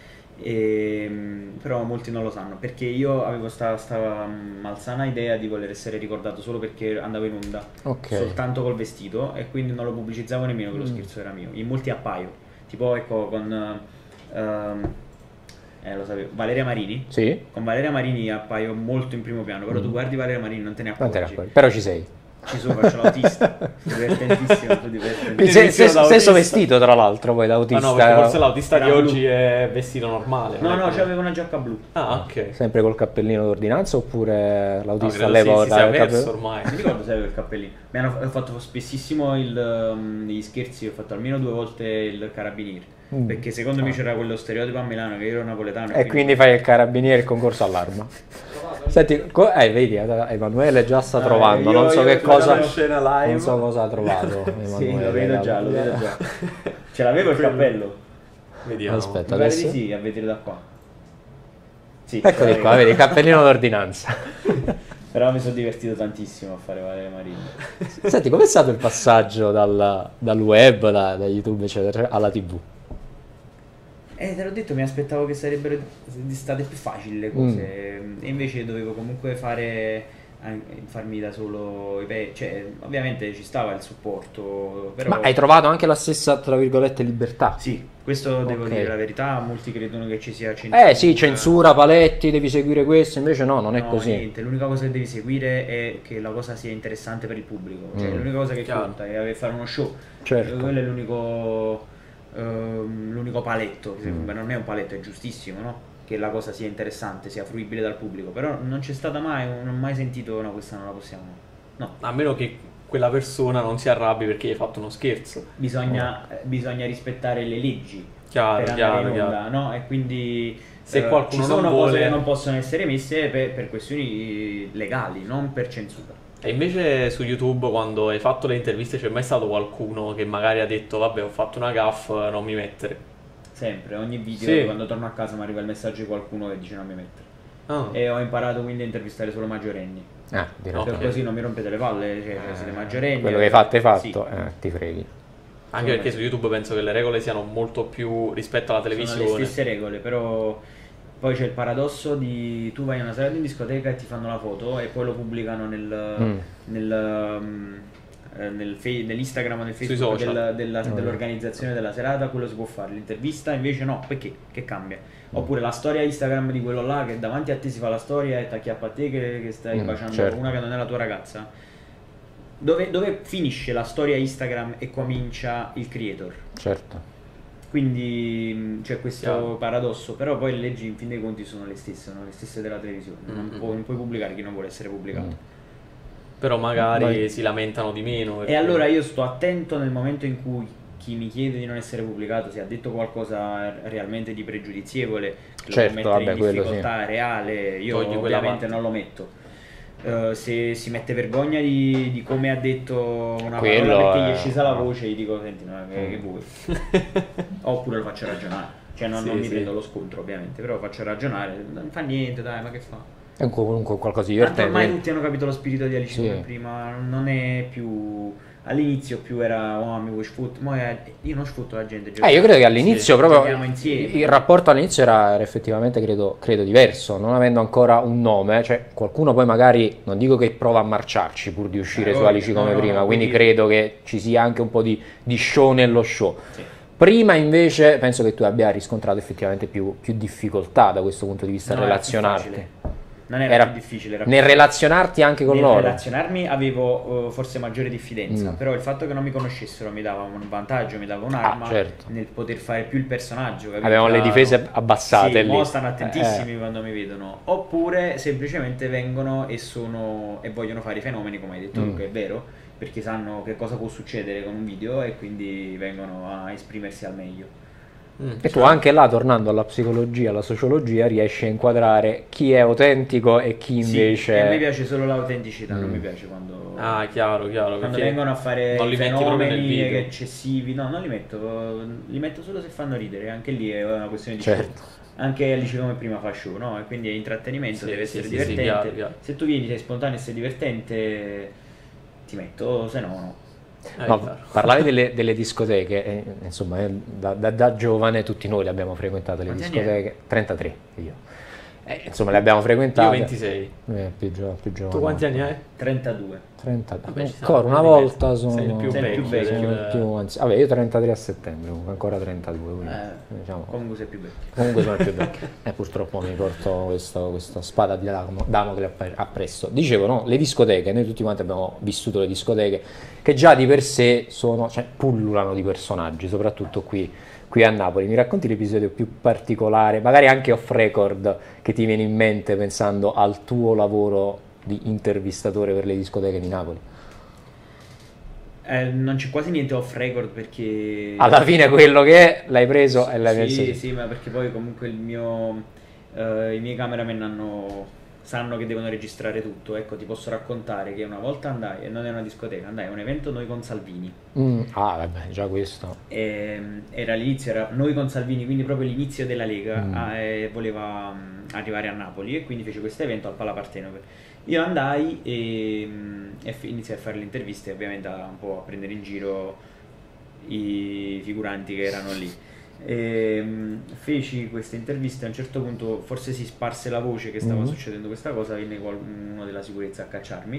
Ehm, però molti non lo sanno perché io avevo sta, sta malsana idea di voler essere ricordato solo perché andavo in onda Ok. soltanto col vestito e quindi non lo pubblicizzavo nemmeno che lo Mm. scherzo era mio. In molti appaio, tipo ecco con ehm, eh, lo sapevo, Valeria Marini. Sì? Con Valeria Marini appaio molto in primo piano, però tu guardi Valeria Marini non te ne Mm. Non te ne accorgi. accorgi, però ci sei. Ci sono, faccio l'autista. Divertentissimo, tu divertentissimo. Quindi Se- inizio se- da stesso autista. vestito tra l'altro poi Ah l'autista. no, perché forse l'autista di Era blu. oggi è vestito normale. No, non è no, che- c'aveva una giacca blu. Ah, ok. Sempre col cappellino d'ordinanza oppure l'autista No, credo all'epoca si, si sia il perso cappe- ormai. Non mi ricordo se aveva il cappellino. Mi hanno ho fatto spessissimo il, um, gli scherzi, ho fatto almeno due volte il carabiniere. Mm. Perché secondo me c'era quello stereotipo a Milano che io ero napoletano. E quindi fai il carabiniere e il concorso all'arma. Senti, co- eh, vedi, Emanuele già sta Ah, trovando, io- non so io che ho trovato cosa, la scena live. non so cosa ha trovato Emanuele. Sì, lo vedo già, lo vedo già. Ce l'avevo il cappello? Vediamo. Aspetta, Mi pare adesso. di sì, a vedere da qua. Sì, Eccoli ce qua, l'avevo. vedi, il cappellino d'ordinanza. Però mi sono divertito tantissimo a fare Valeria Marini. Senti, com'è stato il passaggio dal, dal web, da, da YouTube, eccetera, alla tivù? Eh, te l'ho detto, mi aspettavo che sarebbero state più facili le cose. E invece dovevo comunque fare an- farmi da solo i pe- cioè, ovviamente ci stava il supporto, però Ma hai trovato anche la stessa, tra virgolette, libertà? sì, questo devo Ok. dire la verità, molti credono che ci sia censura. Eh sì, censura, paletti, devi seguire questo, invece no, non è No, così. niente, l'unica cosa che devi seguire è che la cosa sia interessante per il pubblico, cioè Mm. l'unica cosa che Chiaro. conta è fare uno show. Certo. Quello è l'unico ehm, l'unico paletto, che Mm. non è un paletto, è giustissimo, no? Che la cosa sia interessante, sia fruibile dal pubblico, però non c'è stata mai, non ho mai sentito no, questa non la possiamo. No, A meno che quella persona non si arrabbi perché gli hai fatto uno scherzo. bisogna, eh, bisogna rispettare le leggi Chiaro, per chiaro, andare in chiaro. onda, no? E quindi Se eh, qualcuno ci non sono vuole- cose che non possono essere messe per, per questioni legali, non per censura. E invece su YouTube quando hai fatto le interviste c'è mai stato qualcuno che magari ha detto vabbè ho fatto una gaffa, non mi mettere? Sempre, ogni video, Sì. quando torno a casa mi arriva il messaggio di qualcuno che dice non mi mettere. Ah. E ho imparato quindi a intervistare solo maggiorenni. Ah, direi. Ok. Per così non mi rompete le palle, cioè, cioè, siete maggiorenni. Quello che hai fatto hai fatto, Sì. eh, ti freghi. Anche perché su YouTube penso che le regole siano molto più rispetto alla Sono televisione. le stesse regole, però poi c'è il paradosso di tu vai a una serata in discoteca e ti fanno la foto e poi lo pubblicano nel, Mm. nel, um, eh, nel fe- nell'Instagram o nel Sui Facebook social. della- della- Mm. dell'organizzazione della serata, quello si può fare. L'intervista invece no, perché? Che cambia? Oppure la storia Instagram di quello là che davanti a te si fa la storia e ti acchiappa a te che, che stai Mm, baciando certo. una che non è la tua ragazza. dove, dove finisce la storia Instagram e comincia il creator. Certo. Quindi c'è questo Chiaro. paradosso, però poi le leggi in fin dei conti sono le stesse, sono le stesse della televisione, non, Mm-hmm. può- non puoi pubblicare chi non vuole essere pubblicato. Mm. Però magari Vai. si lamentano di meno. E perché- allora io sto attento nel momento in cui chi mi chiede di non essere pubblicato, se ha detto qualcosa realmente di pregiudizievole, che Certo, lo può mettere vabbè, in quello difficoltà reale, io Togli quella ovviamente parte. non lo metto. Eh, se si mette vergogna di, di come ha detto una Quello parola perché gli è- è scesa la voce, gli dico senti, no, che, che vuoi? Oppure lo faccio ragionare, cioè non, Sì, non mi sì. prendo lo scontro ovviamente, però lo faccio ragionare, non fa niente, dai, ma che fa? È comunque qualcosa di Tanto ormai divertente. tutti hanno capito lo spirito di Alice Sì. come prima, non è più... All'inizio più era oh mi vuoi sfruttare, ma è- io non sfrutto la gente. Eh, io credo che all'inizio Sì, proprio giochiamo insieme. il rapporto all'inizio era, era effettivamente credo, credo diverso, non avendo ancora un nome, cioè qualcuno poi magari, non dico che prova a marciarci pur di uscire Eh, su voglio, Alici come no, no, prima, no, quindi quindi- credo che ci sia anche un po' di, di show nello show. Sì. Prima invece penso che tu abbia riscontrato effettivamente più, più difficoltà da questo punto di vista a No, era più relazionarti. facile. Non era, Era più difficile, era nel più- relazionarti anche con Nel loro. relazionarmi avevo uh, forse maggiore diffidenza, Mm. però il fatto che non mi conoscessero mi dava un vantaggio, mi dava un'arma Ah, certo. nel poter fare più il personaggio. capito? Avevamo le Chiaro. difese abbassate Sì, lì. mo stanno attentissimi Eh. quando mi vedono. Oppure semplicemente vengono e sono e vogliono fare i fenomeni, come hai detto Mm. tu, che è vero, perché sanno che cosa può succedere con un video e quindi vengono a esprimersi al meglio. Mm. E tu anche là, tornando alla psicologia, alla sociologia, riesci a inquadrare chi è autentico e chi Sì, invece... e a me piace solo l'autenticità, non Mm. mi piace quando... Ah, chiaro, chiaro. Quando perché vengono a fare non i li metti proprio nel fenomeni video. eccessivi, no, non li metto, li metto solo se fanno ridere, anche lì è una questione di Certo. show. Anche Alice come prima fa show, no? E quindi è intrattenimento, Sì, deve sì, essere sì, sì, divertente. chiaro, chiaro. Se tu vieni, sei spontaneo e sei divertente, ti metto, se no no. Eh, No, chiaro. parlavi delle, delle discoteche, eh, insomma, eh, da, da- da giovane tutti noi le abbiamo frequentate le Quanti anni discoteche, trentatré io. Eh, insomma, le abbiamo Io frequentate. ventisei. Eh, più, gio- più giovane. Tu quanti anni hai? trentadue. trenta. Vabbè, ci siamo Ancora una di volta mezzo. sono Sei il più Sei il più vecchio. vecchio. del- più anzi- Vabbè, io trentatré a settembre, comunque ancora trentadue, quindi, Eh, diciamo, comunque sei più vecchio. comunque sono il più vecchio. E purtroppo mi porto questo- questa spada di Damo- Damocle app- appresso. Dicevo, no? Le discoteche, noi tutti quanti abbiamo vissuto le discoteche, che già di per sé sono, cioè, pullulano di personaggi, soprattutto qui, qui a Napoli. Mi racconti l'episodio più particolare, magari anche off record, che ti viene in mente pensando al tuo lavoro di intervistatore per le discoteche di Napoli? Eh, non c'è quasi niente off record perché... Alla fine quello che è, l'hai preso e l'hai messo Sì, lì. sì, ma perché poi comunque il mio, eh, i miei cameraman hanno, sanno che devono registrare tutto. Ecco, ti posso raccontare che una volta andai, e non è una discoteca, andai a un evento noi con Salvini. Mm, ah, vabbè, già questo. E, era l'inizio, era noi con Salvini, quindi proprio l'inizio della Lega, Mm. ah, e voleva mm, arrivare a Napoli e quindi fece questo evento al Pala Partenope. Io andai e, mm, e fi- iniziai a fare le interviste, ovviamente a, un po' a prendere in giro i figuranti che erano lì. E, mm, feci queste interviste, a un certo punto forse si sparse la voce che stava Mhm. succedendo questa cosa, venne qualcuno della sicurezza a cacciarmi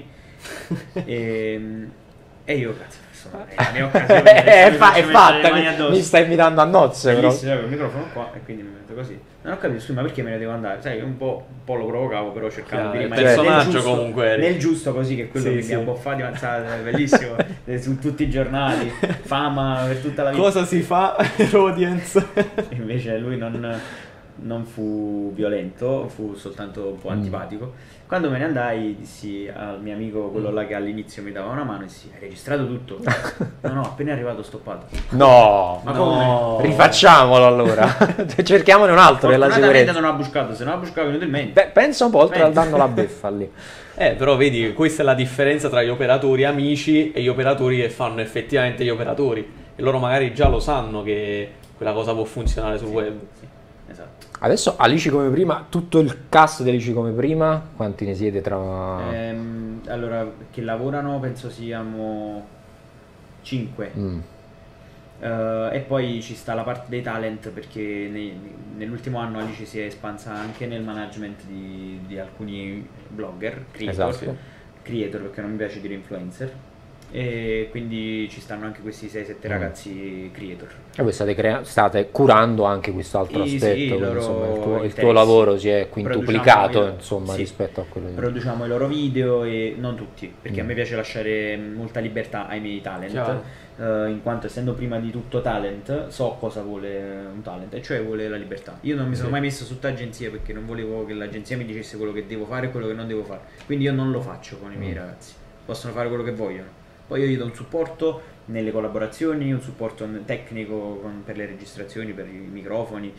e, mm, e io cazzo, insomma, è la mia occasione, è, adesso mi fa- è faccio mettere le fatta, mani mi, addosso. mi stai invitando a nozze, però. Bellissimo, avevo il microfono qua e quindi mi metto così. Non ho capito, scusa, ma perché me ne devo andare? Sai, un po', un po' lo provocavo, però cercavo Chiaro, di il rimanere nel personaggio giusto, comunque eri. nel giusto, così che quello Sì, che sì. mi ha boffato di avanzata, è bellissimo, eh, su tutti i giornali, fama per tutta la vita. Cosa si fa per audience? Invece lui non, non fu violento, fu soltanto un po' Mm. antipatico. Quando me ne andai dissi al mio amico, quello là che all'inizio mi dava una mano, dissi, hai registrato tutto? No, no, appena arrivato ho stoppato. No, Ma No. come? rifacciamolo allora. Cerchiamone un altro della Fortunatamente sicurezza. non ha buscato, se no ha buscato inutilmente. Beh, pensa un po' oltre al Beh. danno la beffa lì. Eh, però vedi, questa è la differenza tra gli operatori amici e gli operatori che fanno effettivamente gli operatori. E loro magari già lo sanno che quella cosa può funzionare sul web. Sì, esatto. Adesso Alici come prima, tutto il cast di Alici come prima, quanti ne siete tra... Ehm, allora, che lavorano penso siamo cinque. Mm. Eh, e poi ci sta la parte dei talent perché nei- nell'ultimo anno Alice si è espansa anche nel management di, di alcuni blogger, creator, Esatto. creator perché non mi piace dire influencer. e quindi ci stanno anche questi sei sette ragazzi creator. E voi state, crea- state curando anche quest'altro Sì, aspetto, sì, quindi, loro insomma, il, tuo, il interessi. tuo lavoro si è quintuplicato Produciamo il- insomma, sì. rispetto a quello di... Produciamo i loro video e non tutti, perché Mm. a me piace lasciare molta libertà ai miei talent, Chiaro. eh, in quanto essendo prima di tutto talent, so cosa vuole un talent, e cioè vuole la libertà. Io non mi sono Sì. mai messo sotto agenzia perché non volevo che l'agenzia mi dicesse quello che devo fare e quello che non devo fare, quindi io non lo faccio con i miei Mm. ragazzi, possono fare quello che vogliono. Poi io gli do un supporto nelle collaborazioni, un supporto tecnico con- per le registrazioni, per i microfoni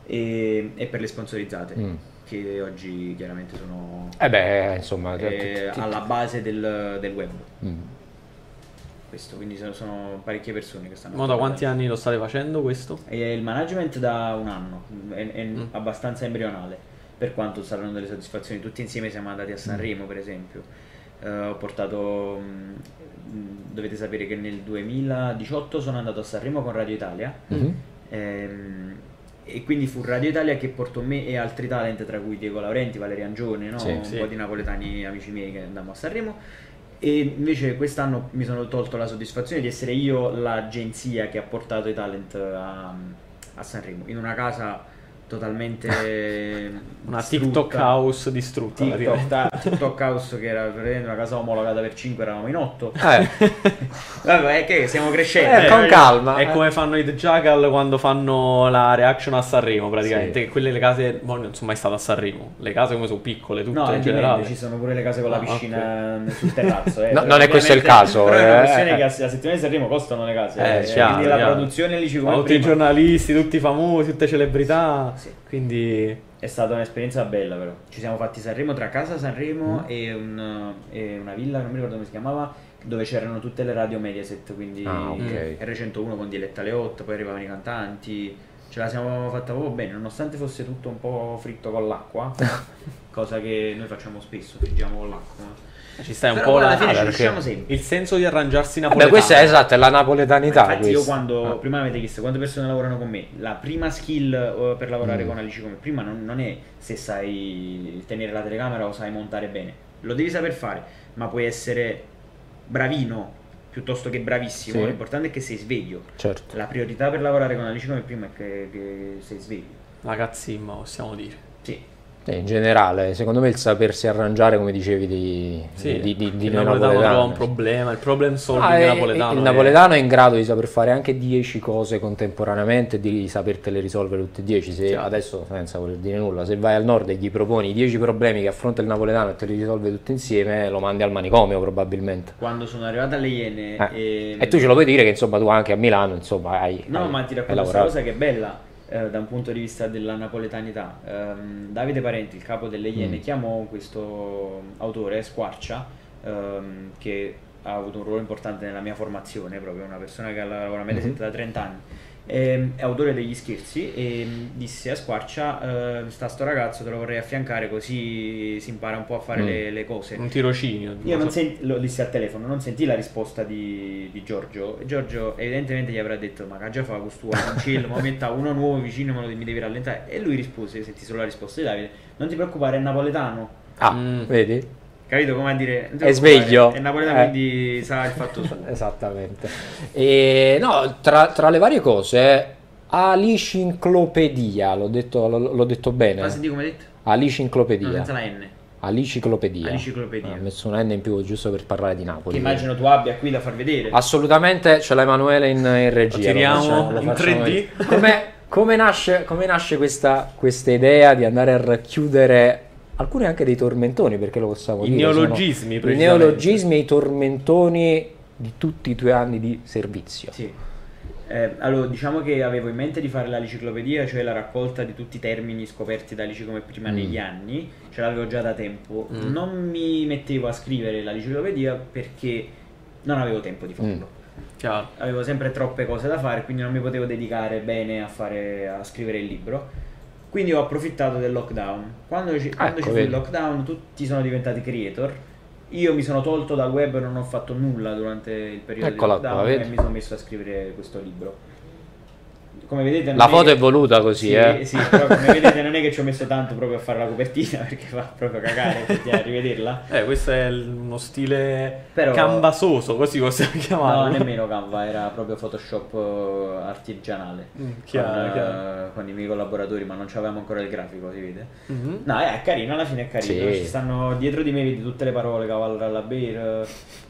e, e per le sponsorizzate, Mm. che oggi chiaramente sono Eh beh, insomma... eh, ti- ti- alla base del, del web. Mm. Questo, quindi sono, sono parecchie persone che stanno Ma da quanti anni lo state facendo questo? E il management da un anno, è, è Mm. abbastanza embrionale, per quanto saranno delle soddisfazioni. Tutti insieme siamo andati a Sanremo, per esempio. Eh, ho portato, mh, dovete sapere che nel duemiladiciotto sono andato a Sanremo con Radio Italia. Mhm. Ehm, e quindi fu Radio Italia che portò me e altri talent, tra cui Diego Laurenti, Valerio Angione, no? Sì, un sì. po' di napoletani amici miei che andammo a Sanremo. E invece quest'anno mi sono tolto la soddisfazione di essere io l'agenzia che ha portato i talent a, a Sanremo, in una casa totalmente Una distrutta. TikTok house distrutta. TikTok, praticamente. da- TikTok house che era praticamente una casa omologata per cinque, eravamo in otto. Eh, Vabbè, è che stiamo crescendo. Eh, eh. con calma. È come fanno i The Jackal quando fanno la reaction a Sanremo, praticamente. Sì. Che quelle le case. Boh, non sono mai stato a Sanremo. Le case come sono piccole, tutte No, in dipende, generale. ci sono pure le case con la Ah, piscina sul terrazzo. Eh. No, Però non è questo il ovviamente- caso, Però è eh. una questione che a a settimana di Sanremo costano le case. Eh, eh, chiaro, quindi la chiaro. produzione lì ci Ma come tutti i prima. giornalisti, tutti famosi, tutte celebrità. Sì. Quindi. È stata un'esperienza bella, però. Ci siamo fatti Sanremo tra casa Sanremo e, un- e una villa, non mi ricordo come si chiamava, dove c'erano tutte le radio Mediaset, quindi Ah, ok. R centouno con Diletta Leotta, poi arrivavano i cantanti. Ce la siamo fatta proprio bene, nonostante fosse tutto un po' fritto con l'acqua, cosa che noi facciamo spesso, friggiamo con l'acqua. Ci stai un Però po' alla la. fine ci perché- riusciamo sempre. Il senso di arrangiarsi Vabbè, napoletano. questa è esatto, è la napoletanità. Infatti io questa. quando, Ah. prima mi avete chiesto quante persone lavorano con me, la prima skill eh, per lavorare Mm. con Alici come prima non, non è se sai tenere la telecamera o sai montare bene, lo devi saper fare, ma puoi essere bravino piuttosto che bravissimo, Sì. l'importante è che sei sveglio. Certo. La priorità per lavorare con Alici come prima è che, che sei sveglio. La cazzimma, possiamo dire. Sì. Eh, in generale, secondo me il sapersi arrangiare, come dicevi, di, Sì, di, di, di il noi napoletano trova napoletani. un problema, il problem solving Ah, e- napoletano. il è- napoletano è in grado di saper fare anche dieci cose contemporaneamente e di sapertele risolvere tutte e dieci. Se Chiaro. adesso, senza voler dire nulla, se vai al nord e gli proponi i dieci problemi che affronta il napoletano e te li risolve tutti insieme, lo mandi al manicomio probabilmente. Quando sono arrivato alle Iene Eh, e... E tu ce lo puoi dire che insomma tu anche a Milano insomma hai, No, hai- ma ti hai racconto questa lavorato. cosa che è bella eh, da un punto di vista della napoletanità. Ehm, Davide Parenti, il capo delle Iene, Mm. chiamò questo autore, Squarcia, ehm, che ha avuto un ruolo importante nella mia formazione, proprio una persona che lavora a Mediaset Mhm. da trenta anni. Ehm, è autore degli scherzi e mm, disse a Squarcia eh, sta sto ragazzo, te lo vorrei affiancare così si impara un po' a fare Mm. le, le cose. Un tirocinio. Io non so- senti, lo dissi al telefono, non sentì la risposta di, di Giorgio. E Giorgio evidentemente gli avrà detto: ma che già fa questo non chill, ma metta uno nuovo vicino, me lo mi devi rallentare. E lui rispose, sentì solo la risposta di Davide: non ti preoccupare, è napoletano. Ah, Mm. vedi? Capito come a dire? non ti È preoccupare, sveglio. È napoletano, Eh. quindi sa il fatto suo. Esattamente. E, no, tra, tra le varie cose, Aliciclopedia, l'ho detto, l'ho, l'ho detto bene. Ma senti come hai detto? No, Aliciclopedia. senza la N. Aliciclopedia. Aliciclopedia. Ah, ho messo una N in più giusto per parlare di Napoli. Che immagino tu abbia qui da far vedere. Assolutamente, c'è l'Emanuele in, in regia. Lo tiriamo facciamo- in facciamo tre D? vedere. Come, come nasce, come nasce questa, questa idea di andare a racchiudere alcuni anche dei tormentoni, perché lo possiamo I dire? neologismi, sono i precisamente. neologismi e i tormentoni di tutti i tuoi anni di servizio. Sì. Eh, allora, diciamo che avevo in mente di fare la enciclopedia, cioè la raccolta di tutti i termini scoperti da Alici come prima Mm. negli anni, ce l'avevo già da tempo. Mm. Non mi mettevo a scrivere la enciclopedia perché non avevo tempo di farlo. Mm. Chiaro. Avevo sempre troppe cose da fare, quindi non mi potevo dedicare bene a, fare, a scrivere il libro. Quindi ho approfittato del lockdown. Quando ci, quando Ecco, ci fu vedi. il lockdown, tutti sono diventati creator. Io mi sono tolto dal web e non ho fatto nulla durante il periodo Eccola di qua, lockdown vedi? e mi sono messo a scrivere questo libro. come vedete non La è foto che- è voluta così, sì, eh. sì, però come vedete non è che ci ho messo tanto proprio a fare la copertina perché fa proprio cagare a rivederla. Eh, questo è il- uno stile Però- canvasoso, così possiamo No, chiamarlo. nemmeno Canva, era proprio Photoshop eh, artigianale. Mm, chiaro, con, chiaro. eh, con i miei collaboratori, ma non c'avevamo ancora il grafico, si vede. Mhm. No, è carino, alla fine è carino. Sì. Ci stanno dietro di me, vedi tutte le parole, cavallo alla beer.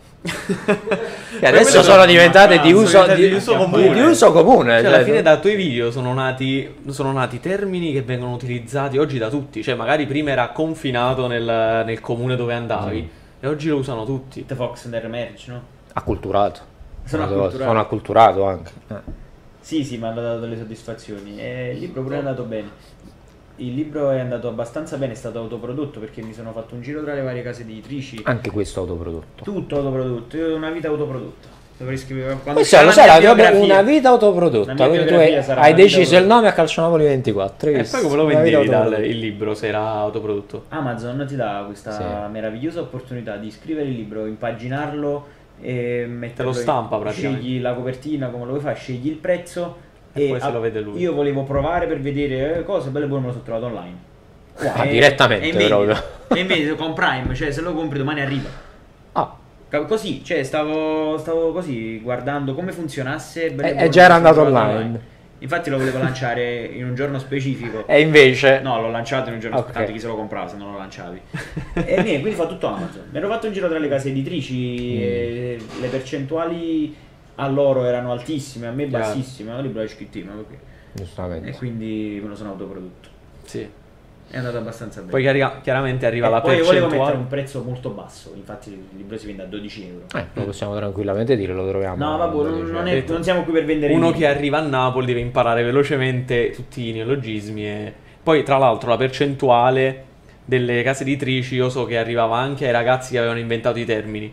E adesso quello sono sono- diventate di sono uso, diventate di, di uso di- comune. di uso comune. Cioè, cioè, alla fine da tuoi video sono nati, sono nati termini che vengono utilizzati oggi da tutti. Cioè, magari prima era confinato nel, nel comune dove andavi e oggi lo usano tutti. The Fox and the Remerge, no? acculturato. Sono Sono acculturato. sono acculturato anche. Eh. Sì, sì, mi hanno dato delle soddisfazioni. E il libro pure è andato bene. Il libro è andato abbastanza bene, è stato autoprodotto perché mi sono fatto un giro tra le varie case editrici. Anche questo autoprodotto. Tutto autoprodotto, io ho una vita autoprodotta. Dovrei scrivere quando Questa uscirà lo la sai, mia la tua- biografia. una vita La autoprodotta. mia Quindi tu biografia hai, sarà hai una vita deciso il autoprodotta. nome a Calcionapoli ventiquattro. hai E visto? poi come lo Una vendevi vita dal- autoprodotta. il libro se era autoprodotto? Amazon ti dà questa Sì. meravigliosa opportunità di scrivere il libro, impaginarlo e metterlo Te lo stampa in- praticamente. Scegli la copertina come lo vuoi fare, scegli il prezzo E poi se lo vede lui. Io volevo provare per vedere eh, cose belle e buone, me lo sono trovato online. Qua, Ah, è- direttamente, è in vendita. proprio. E invece con Prime, cioè se lo compri domani arriva. Ah, Ca- Così, cioè stavo, stavo così guardando come funzionasse. belle E- e buone, già era me lo sono andato trovato online. Infatti lo volevo lanciare in un giorno specifico. e invece... No, l'ho lanciato in un giorno Ok. specifico, tanto chi se lo comprava se non lo lanciavi. E niente, quindi fa tutto Amazon. Mi ero fatto un giro tra le case editrici e le percentuali a loro erano altissime, a me Chiaro. bassissime, ma il libro è scrittino perché. Giustamente. E quindi me lo sono autoprodotto. Sì. È andato abbastanza bene. Poi chiari- chiaramente arriva E la poi volevo mettere percentuale. un prezzo molto basso, infatti il libro si vende a dodici euro. Eh, lo possiamo tranquillamente dire, lo troviamo. No, vabbè, non, non è- detto. non siamo qui per vendere Uno i che libri. arriva a Napoli deve imparare velocemente tutti i neologismi e poi tra l'altro la percentuale delle case editrici io so che arrivava anche ai ragazzi che avevano inventato i termini.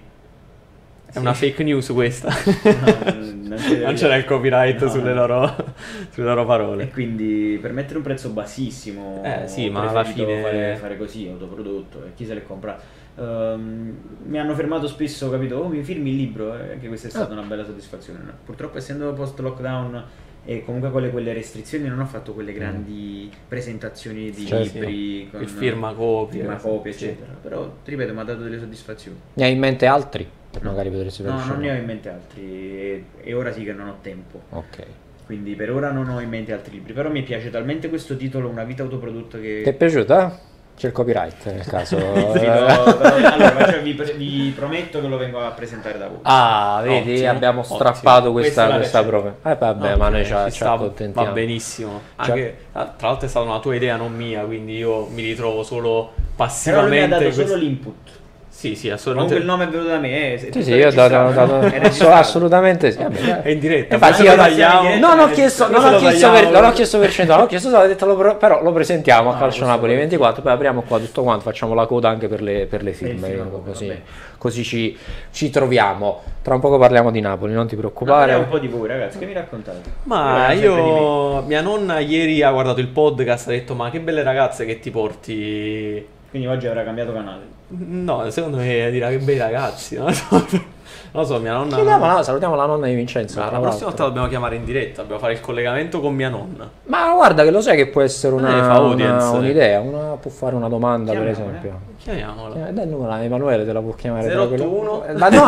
È Sì. una fake news questa. non c'è da Non c'era il copyright No, sulle, no. loro, sulle loro E parole. quindi per mettere un prezzo bassissimo, Eh, sì, ho ma alla preferito fine- fare, fare così, autoprodotto, e chi se l'è comprato. Ehm, mi hanno fermato spesso, capito? Oh, mi firmi il libro, e anche questa è stata Ah. una bella soddisfazione. No? Purtroppo, essendo post lockdown e comunque con le- quelle restrizioni, non ho fatto quelle grandi presentazioni di Cioè, libri con Il firma copie. firma copie, Sì. eccetera. Però ti ripeto, mi ha dato delle soddisfazioni. Ne hai in mente altri? No. Magari potresti fare No, uscire non ne ho uno. in mente altri, e, e ora sì che non ho tempo. Ok. Quindi per ora non ho in mente altri libri, però mi piace talmente questo titolo, Una vita autoprodotta, che... Ti è piaciuta? C'è il copyright nel caso. Sì, lo- però- allora, cioè, vi, pre- vi prometto che lo vengo a presentare da voi. Ah, vedi, Ottimo, abbiamo ottimo. strappato Questa questa, è la questa recetta. prova. Eh vabbè, No, ma noi eh, ci, ci ci sta- accontentiamo. va benissimo. Cioè- Anche, ah, tra l'altro è stata una tua idea, non mia, quindi io mi ritrovo solo Però lui mi ha passivamente. dato quest- solo l'input. Sì, sì, Comunque assolutamente. il nome è venuto da me, eh, se- Sì, tutto sì, io ho dato, registrato, ho dato- no? È asso- registrato. assolutamente sì. Vabbè, dai. È in diretta. Infatti poi io lo tagliamo. in non ho chiesto, non Questo ho lo chiesto, per, tagliamo. non ho chiesto percentuale, ho chiesto solo, ho detto, lo pro- però lo presentiamo a No, Calcio questo Napoli lo- ventiquattro, poi apriamo qua tutto quanto, facciamo la coda anche per le, per le Per il firme, firma copia, così, vabbè. così ci, ci troviamo. Tra un poco parliamo di Napoli, non ti Ma preoccupare. parliamo un po' di voi, ragazzi, che mi raccontate? Ma Parliamo sempre di me. io, mia nonna ieri ha guardato il podcast e ha detto: ma che belle ragazze che ti porti. Quindi oggi avrà cambiato canale. No, secondo me dirà che bei ragazzi. Non lo so, non lo so, mia nonna. Chiediamo la- salutiamo la nonna di Vincenzo. Ma tra la prossima volta l'altro. la dobbiamo chiamare in diretta, dobbiamo fare il collegamento con mia nonna. Ma guarda che lo sai che può essere Eh, una, fa una- audience. un'idea, una- può fare una domanda per Chiamiamola, esempio. Chiamiamola. Eh, dai il numero, Emanuele te la può chiamare. zero però otto quello- uno. Eh, Ma no,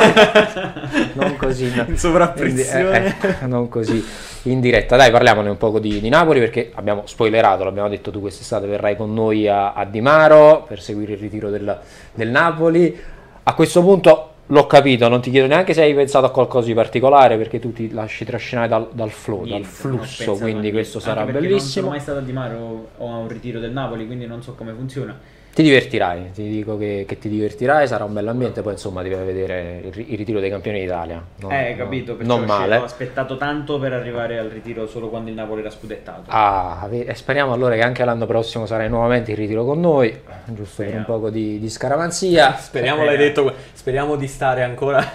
non così. no. In sovrappressione. Eh, eh, non così in diretta. Dai, parliamone un poco di, di Napoli perché abbiamo spoilerato, l'abbiamo detto tu quest'estate verrai con noi a, a Di Maro per seguire il ritiro del, del Napoli. A questo punto l'ho capito, non ti chiedo neanche se hai pensato a qualcosa di particolare perché tu ti lasci trascinare dal, dal flow, Niente, dal non ho flusso, pensato a quindi niente. questo Anche sarà perché bellissimo. Non sono mai stato a Di Maro o a un ritiro del Napoli, quindi non so come funziona. Ti divertirai, ti dico che, che ti divertirai, sarà un bell'ambiente, poi insomma ti vai a vedere il, ri- il ritiro dei campioni d'Italia. Non, eh, capito, non- perciò non cioè, male. ho aspettato tanto per arrivare al ritiro solo quando il Napoli era scudettato. Ah, ave- e speriamo allora che anche l'anno prossimo sarai nuovamente in ritiro con noi, giusto per un Speriamo. poco di, di scaramanzia. Speriamo l'hai detto. Speriamo di stare ancora.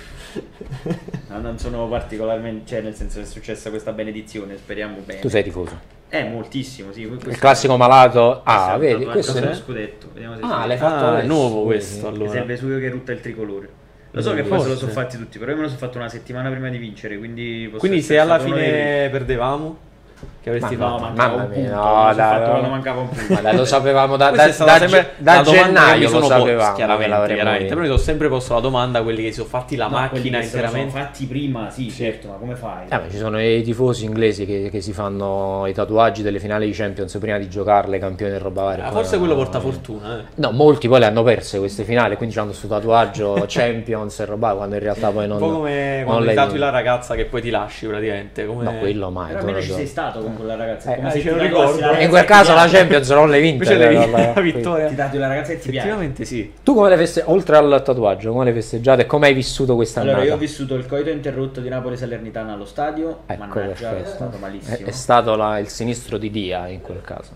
No, non sono particolarmente, cioè nel senso è successa questa benedizione, speriamo bene. Tu sei tifoso. Eh, moltissimo, sì. Il classico malato. Ah, vedi, questo è è... lo scudetto. Vediamo se Ah, si- l'hai fatto Ah, è adesso, nuovo sì, questo sì. Mi allora. serve subito che rutta il tricolore. Lo so Mm, che poi se lo forse. sono fatti tutti, però io me lo sono fatto una settimana prima di vincere, quindi posso Quindi essere se alla stato uno dei primi. fine perdevamo. Che avresti Ma No, fatto? mancava mamma un mia, punto. no, me lo sono dai, fatto no. quando mancava un punto. Ma dai, lo sapevamo da, Questa da, è stata da, sempre da la domanda che mi gennaio, sono lo po- sapevamo. che chiaramente, l'avremmo chiaramente. vinto. Però mi sono sempre posto la domanda, quelli che si sono fatti la No, quelli macchina che se lo sono interamente. fatti prima, sì, certo, ma come fai? Eh, ma ci sono i tifosi inglesi che, che si fanno i tatuaggi delle finali di Champions prima di giocarle, campioni e roba varia. Ah, Poi forse no, quello porta no, fortuna, eh. No, molti poi le hanno perse queste finali, quindi hanno sto tatuaggio Champions e roba, quando in realtà poi Un non... po' come non quando le ti tatui vinci. la ragazza che poi ti lasci praticamente. Come... No, quello mai. Però tu almeno lo ci so. sei stato con quella ragazza. Eh, È come eh, se ce ti lo tatuassi ricordo. la ragazza In quel che ti caso la piace. Champions non l'hai vinta. Invece le- la- la- la vittoria. Ti tatti la ragazza che ti piace. Effettivamente sì. Tu come le feste, oltre al tatuaggio, come le festeggiate e come hai vissuto questa Allora, annata? io ho vissuto il coito interrotto di Napoli-Salernitana allo stadio. Ecco, Mannaggia, è perfetto. stato È, malissimo. è stato la- il sinistro di Dia in quel caso.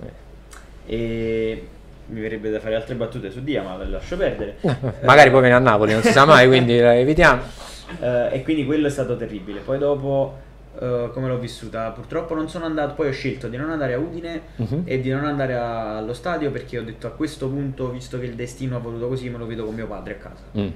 E mi verrebbe da fare altre battute su Dia, ma le lascio perdere. Magari poi viene a Napoli, non si sa mai, quindi la evitiamo. Eh, e quindi quello è stato terribile. Poi dopo, eh, come l'ho vissuta? Purtroppo non sono andato, poi ho scelto di non andare a Udine Mhm. e di non andare a- allo stadio perché ho detto a questo punto, visto che il destino ha voluto così, me lo vedo con mio padre a casa. Mm.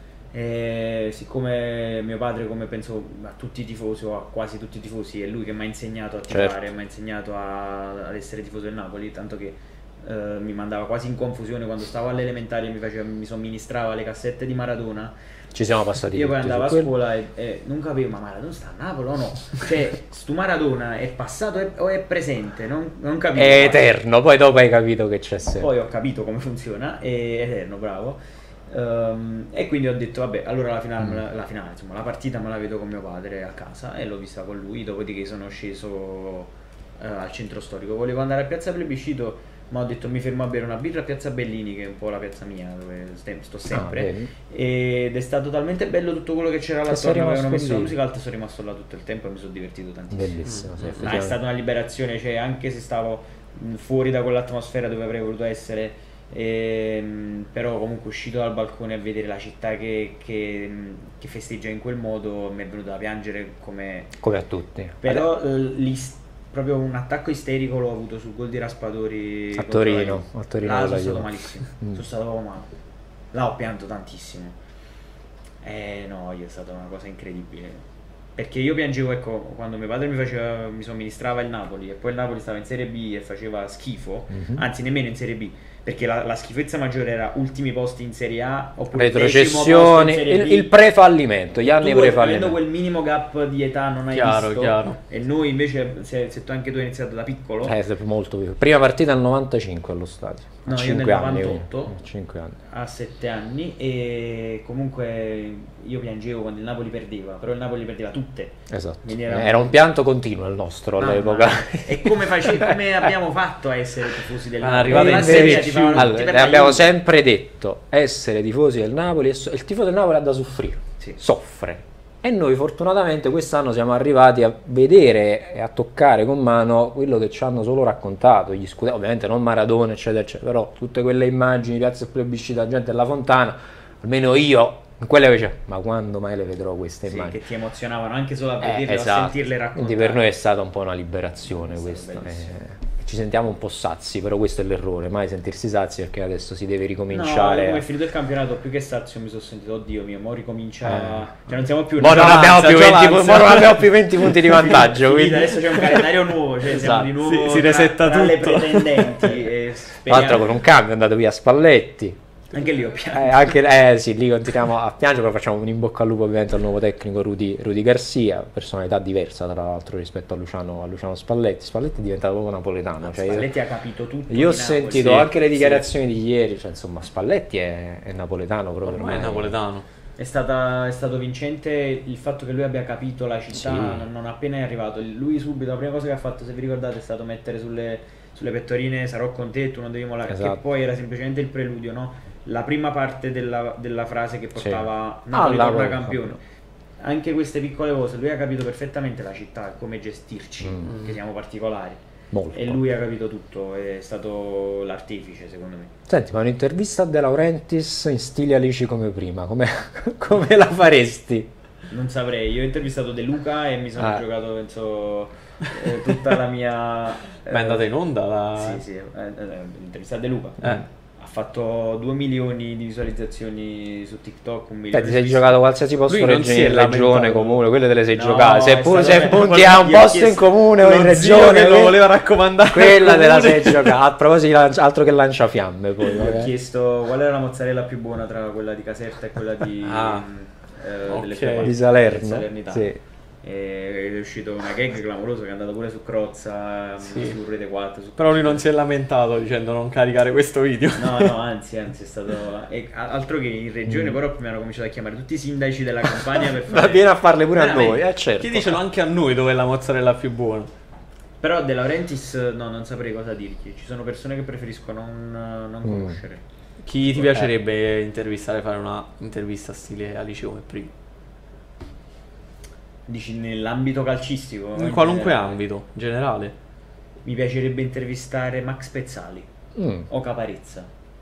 E siccome mio padre, come penso a tutti i tifosi o a quasi tutti i tifosi, è lui che mi ha insegnato a tifare, Certo. mi ha insegnato a- ad essere tifoso del Napoli, tanto che eh, mi mandava quasi in confusione quando stavo alle elementari e mi, faceva, mi somministrava le cassette di Maradona. Ci siamo passati Io poi tutti andavo a su quello. scuola e, e non capivo, ma Maradona sta a Napoli o no? Cioè, stu Maradona è passato e- o è presente? Non, non capivo. È eterno, poi dopo hai capito che c'è sempre. Poi ho capito come funziona, è eterno, bravo. Ehm, e quindi ho detto, vabbè, allora la finale, me la, la finale, insomma, la partita me la vedo con mio padre a casa e l'ho vista con lui, dopodiché sono sceso eh, al centro storico. Volevo andare a Piazza Plebiscito, ma ho detto mi fermo a bere una birra a Piazza Bellini, che è un po' la piazza mia, dove ste- sto sempre. Ah, vedi? Ed è stato talmente bello tutto quello che c'era là Che sei attorno, rimasto avevano messo la lì. musica alta, sono rimasto là tutto il tempo e mi sono divertito tantissimo. Bellissimo, sì, Ma è effettivamente. stata una liberazione, cioè anche se stavo mh, fuori da quell'atmosfera dove avrei voluto essere, ehm, però comunque uscito dal balcone a vedere la città che, che, mh, che festeggia in quel modo mi è venuto da piangere come... Come a tutti. Però eh, l'is- proprio un attacco isterico l'ho avuto sul gol di Raspadori A contro la Torino, Juve. a Torino Là con sono la stato Juve. malissimo, Mm. sono stato proprio male. Là ho pianto tantissimo. Eh no, io è stata una cosa incredibile. Perché io piangevo, ecco, quando mio padre mi faceva, mi somministrava il Napoli e poi il Napoli stava in Serie B e faceva schifo, Mhm. anzi nemmeno in Serie B, perché la, la schifezza maggiore era ultimi posti in Serie A oppure decimo posto Retrocessioni, in Serie il, B. il pre-fallimento, gli Tu, anni avendo pre-fallimento. quel minimo gap di età non hai Chiaro, visto, chiaro. e noi invece, se, se tu anche tu hai iniziato da piccolo, Eh, se- molto più. Prima partita al novantacinque allo stadio. No, io cinque nel anni. novantotto. cinque anni. a sette anni, e comunque io piangevo quando il Napoli perdeva, però il Napoli perdeva tutte. Esatto. Quindi Era... era- un pianto continuo il nostro Mamma all'epoca. mia. E come, face- come abbiamo fatto a essere tifosi del Ah, Napoli? arrivate La in Serie Serie A C. ti fanno tutti Allora, per ne la abbiamo Juve. sempre detto, essere tifosi del Napoli, è so- il tifo del Napoli ha da soffrire, Sì. soffre. E noi fortunatamente quest'anno siamo arrivati a vedere e a toccare con mano quello che ci hanno solo raccontato gli scudetti, ovviamente non Maradona eccetera eccetera, però tutte quelle immagini, Piazza Plebiscita, gente alla Fontana, almeno io in quelle invece, ma quando mai le vedrò queste Sì, immagini? che ti emozionavano anche solo a Eh, vederle o a esatto. sentirle raccontare. Quindi per noi è stata un po' una liberazione È stato questo. bellissimo. eh, ci sentiamo un po' sazi, però questo è l'errore, mai sentirsi sazi perché adesso si deve No, ricominciare. come è a- finito il campionato, più che sazio mi sono sentito, oddio mio, mo ricomincia, Eh. cioè non siamo più... Mo non Giolanza, abbiamo più venti, Giolanza. mo non abbiamo più venti punti di vantaggio. Finita, Quindi... adesso c'è un calendario nuovo, cioè siamo Esatto. di nuovo Si- si tra- resetta tra le tutto. pretendenti e Tra speriamo- l'altro con un cambio è andato via Spalletti. Anche lì ho pianto. Eh, anche, eh sì, lì continuiamo a piangere, però facciamo un in bocca al lupo ovviamente al nuovo tecnico Rudy, Rudy Garcia, personalità diversa tra l'altro rispetto a Luciano, a Luciano Spalletti. Spalletti è diventato proprio napoletano. Cioè io, Spalletti ha capito tutto. io ho di Napoli. sentito sì, anche le sì. dichiarazioni di ieri, cioè insomma Spalletti è, è napoletano proprio. Ormai è napoletano. È, stata, è stato vincente il fatto che lui abbia capito la città Sì. non, non appena è arrivato. Lui subito, la prima cosa che ha fatto, se vi ricordate, è stato mettere sulle, sulle pettorine "sarò con te, tu non devi mollare", Esatto. che poi era semplicemente il preludio, no? La prima parte della, della frase che portava Sì. Napoli Ah, torna Napoli, campione. Napoli. Anche queste piccole cose, lui ha capito perfettamente la città e come gestirci, Mm. che siamo particolari. Molto. E lui ha capito tutto, è stato l'artefice secondo me. Senti, ma un'intervista a De Laurentiis in stile Alici come prima, come, come la faresti? Non saprei, io ho intervistato De Luca e mi sono Ah. giocato, penso, eh, tutta la mia... Ma è andata in onda la... Sì, sì, eh, eh, l'intervista a De Luca. Eh. ha fatto due milioni di visualizzazioni su TikTok, un Beh, milione ti sei su giocato qualsiasi posto Lui non si è regione, regione, lamentato. comune, quelle te le sei No, giocate. Se, è pu- stato se bello. punti a un Gli ho posto in chiesto- comune o in Lo zio regione, che lo que- voleva raccomandare. quella al te la comune. sei giocata. A proposito di lanci- altro che lanciafiamme, poi. Gli ho vabbè. chiesto qual era la mozzarella più buona tra quella di Caserta e quella di, Ah, eh, ok. delle tue parti, Di Salerno. del Salernitano. Sì. E è uscito una gag clamorosa che è andata pure su Crozza, Sì. su Rete quattro. Su... Però lui non si è lamentato dicendo non caricare questo video. No, no, anzi, anzi, è stato. E altro che in regione, però mi hanno cominciato a chiamare tutti i sindaci della Campania per Ma fare. vieni a farle pure a Veramente. noi, eh certo. Ti dicono anche a noi dove è la mozzarella più buona. Però De Laurentiis, no, non saprei cosa dirti. Ci sono persone che preferisco non, non Mm. conoscere. Chi ti piacerebbe intervistare, fare una intervista stile Alice come prima? Dici nell'ambito calcistico? In qualunque generale? ambito, in generale. Mi piacerebbe intervistare Max Pezzali Mm. o Caparezza.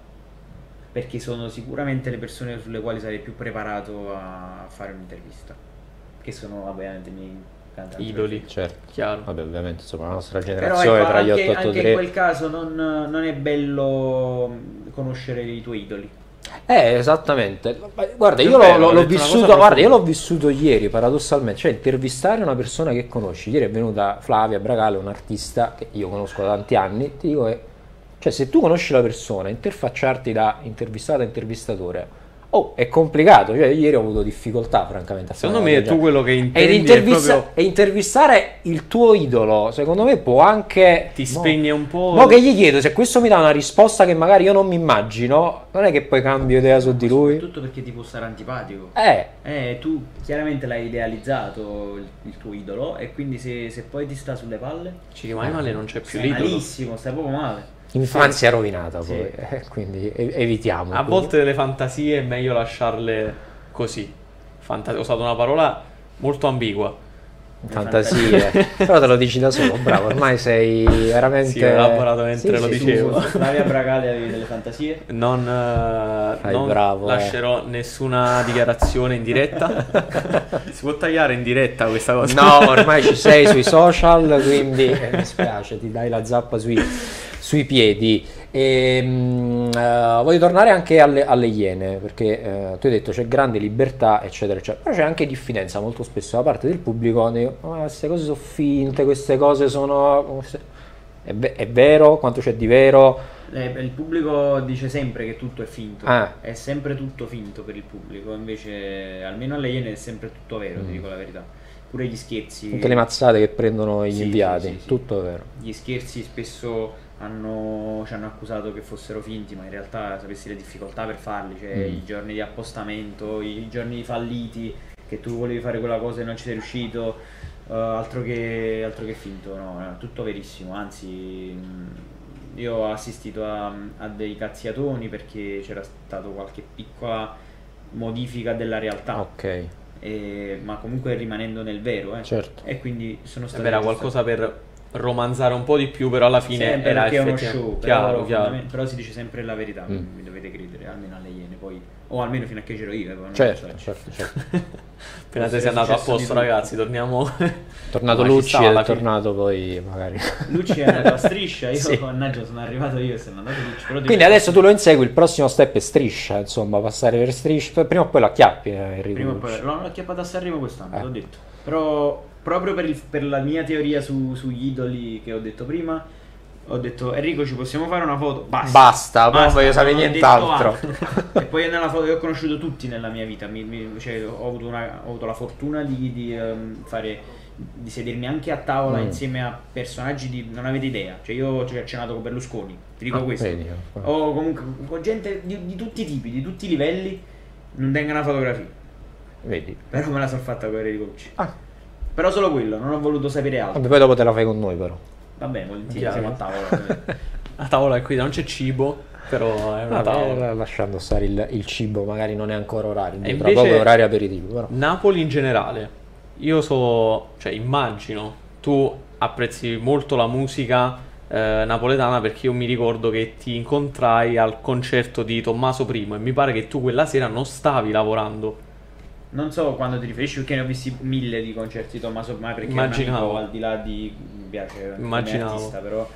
Perché sono sicuramente le persone sulle quali sarei più preparato a fare un'intervista. Che sono ovviamente i miei cantanti Idoli. preferiti. Certo. Chiaro. Vabbè, ovviamente, insomma, la nostra Però generazione ecco, tra gli anche, anche in otto otto tre. quel caso non, non è bello conoscere i tuoi idoli. Eh, esattamente. Ma guarda, È io vero, l'ho, ha l'ho detto una vissuto, cosa guarda, io profonda. l'ho vissuto ieri, paradossalmente, cioè intervistare una persona che conosci. Ieri è venuta Flavia Bracale, un artista che io conosco da tanti anni, ti dico che, cioè, se tu conosci la persona, interfacciarti da intervistato a intervistatore, oh, è complicato, cioè ieri ho avuto difficoltà, francamente, a fare Secondo una me cosa tu del quello che genere. intendi Ed intervista- è proprio e intervistare il tuo idolo, secondo me può anche... ti mo- spegne un po'. Mo che gli chiedo, se questo mi dà una risposta che magari io non mi immagino, non è che poi cambio idea su di lui? Soprattutto perché ti può stare antipatico. Eh, Eh, tu chiaramente l'hai idealizzato il, il tuo idolo e quindi se, se poi ti sta sulle palle, Ci rimane male, non c'è più stai l'idolo. malissimo, stai proprio male. infanzia rovinata Sì. poi, eh, quindi e- evitiamo. A volte le fantasie è meglio lasciarle così. Fanta- ho usato una parola molto ambigua. fantasie, però te lo dici da solo, bravo, ormai sei veramente... Sì, ho elaborato mentre lo sì, sì, dicevo. Su Flavia Bracale avevi delle fantasie? Non, eh, Fai non bravo, eh. lascerò nessuna dichiarazione in diretta. Si può tagliare in diretta questa cosa? No, ormai ci sei sui social, quindi eh, mi spiace, ti dai la zappa sui, sui piedi. E, mm, eh, voglio tornare anche alle, alle Iene, perché eh, tu hai detto c'è grande libertà, eccetera, eccetera, però c'è anche diffidenza molto spesso da parte del pubblico. Dico, "Ah, queste cose sono finte, queste cose sono... È, ve- è vero? Quanto c'è di vero? Eh, il pubblico dice sempre che tutto è finto, Ah. è sempre tutto finto per il pubblico, invece almeno alle Iene è sempre tutto vero, ti dico la verità. Pure gli scherzi, Tutte le mazzate che prendono gli Sì, inviati, sì, sì, sì. tutto vero. gli scherzi spesso hanno, ci hanno accusato che fossero finti, ma in realtà sapessi le difficoltà per farli, cioè Mm. i giorni di appostamento, i giorni falliti, che tu volevi fare quella cosa e non ci sei riuscito, eh, altro, che, altro che finto, no, no, tutto verissimo, anzi mh, io ho assistito a, a dei cazziatoni perché c'era stata qualche piccola modifica della realtà, Ok, e- ma comunque rimanendo nel vero, eh. certo. E quindi sono stato Era qualcosa per romanzare un po' di più, però alla fine sempre era perché è uno effettivamente show, chiaro, però, chiaro. fondament- però si dice sempre la verità, Mm. mi dovete credere, almeno alle Iene poi, o almeno fino a che c'ero io, eh, poi non Certo, so. certo, certo. Appena te È sei andato a successo di posto, tutto. ragazzi, torniamo. Tornato Ma ci Lucci stava ed alla è fine. tornato poi magari. Lucci è andato a striscia, io Sì. mannaggia sono arrivato io e sono andato Lucci, però Quindi adesso tu lo insegui, il prossimo step è striscia, insomma, passare per striscia, prima o poi lo acchiappi, eh, Enrico prima o Lucci. poi l'ho acchiappato a Sanremo quest'anno, Eh. l'ho detto. Però proprio per, il- per la mia teoria su- sugli idoli che ho detto prima, ho detto Enrico ci possiamo fare una foto? Basta. Basta, non voglio sapere non ho nient'altro. detto altro. E poi nella foto io ho conosciuto tutti nella mia vita, mi- mi- cioè, ho, avuto una- ho avuto la fortuna di, di, ehm, fare di sedermi anche a tavola Mm. insieme a personaggi di non avete idea, cioè io ho cenato con Berlusconi, ti dico Ah, questo. vedi, eh. O comunque con gente di, di tutti i tipi, di tutti i livelli, non tengo una fotografia. Vedi. Però me la sono fatta con Enrico Lucci. Ah, Però solo quello, non ho voluto sapere altro. vabbè, poi dopo te la fai con noi però. Va bene, volentieri, Chiaro. siamo a tavola. La tavola è qui, non c'è cibo, però è una Vabbè, tavola. la- lasciando stare il, il cibo, magari non è ancora orario, E tra invece- poco è orario aperitivo, però. Napoli in generale, io so, cioè immagino, tu apprezzi molto la musica eh, napoletana, perché io mi ricordo che ti incontrai al concerto di Tommaso Primo e mi pare che tu quella sera non stavi lavorando. Non so quando ti riferisci, perché ne ho visti mille di concerti di Tommaso, ma perché Immaginavo. è un amico, al di là di mi piace come Immaginavo. artista, però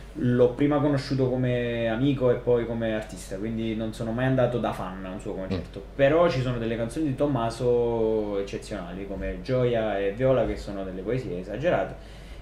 l'ho prima conosciuto come amico e poi come artista, quindi non sono mai andato da fan a un suo concerto. Mm. Però ci sono delle canzoni di Tommaso eccezionali, come Gioia e Viola, che sono delle poesie esagerate,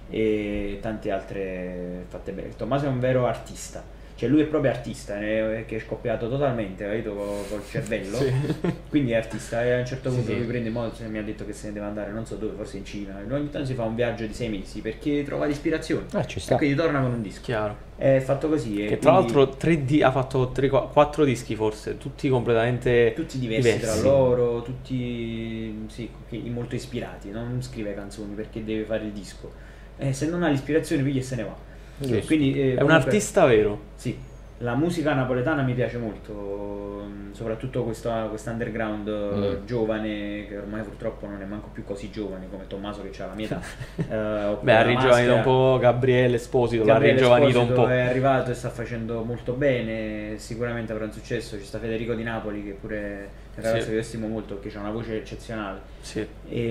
e tante altre fatte bene. Tommaso è un vero artista. Cioè lui è proprio artista, eh, che è scoppiato totalmente, capito, col, col cervello, sì. Quindi è artista e a un certo punto sì, lui prende modo, mi ha detto che se ne deve andare non so dove, forse in Cina, e ogni tanto si fa un viaggio di sei mesi perché trova l'ispirazione, eh, ci sta. E quindi torna con un disco. Chiaro. È fatto così. Che e tra quindi... l'altro tre di- ha fatto quattro dischi forse, tutti completamente tutti diversi, diversi. tra loro, tutti sì, molto ispirati, non scrive canzoni perché deve fare il disco, eh, se non ha l'ispirazione piglia e se ne va. Sì. Quindi, eh, è comunque, un artista vero. Sì. La musica napoletana mi piace molto, soprattutto questa quest'underground mm. giovane, che ormai purtroppo non è manco più così giovane come Tommaso che ha la mia età. uh, Beh, ha ringiovanito un po' Gabriele Esposito, l'ha ringiovanito un po'. È arrivato e sta facendo molto bene, sicuramente avrà un successo. Ci sta Federico Di Napoli, che pure è un ragazzo sì. che io stimo molto, perché ha una voce eccezionale. Sì.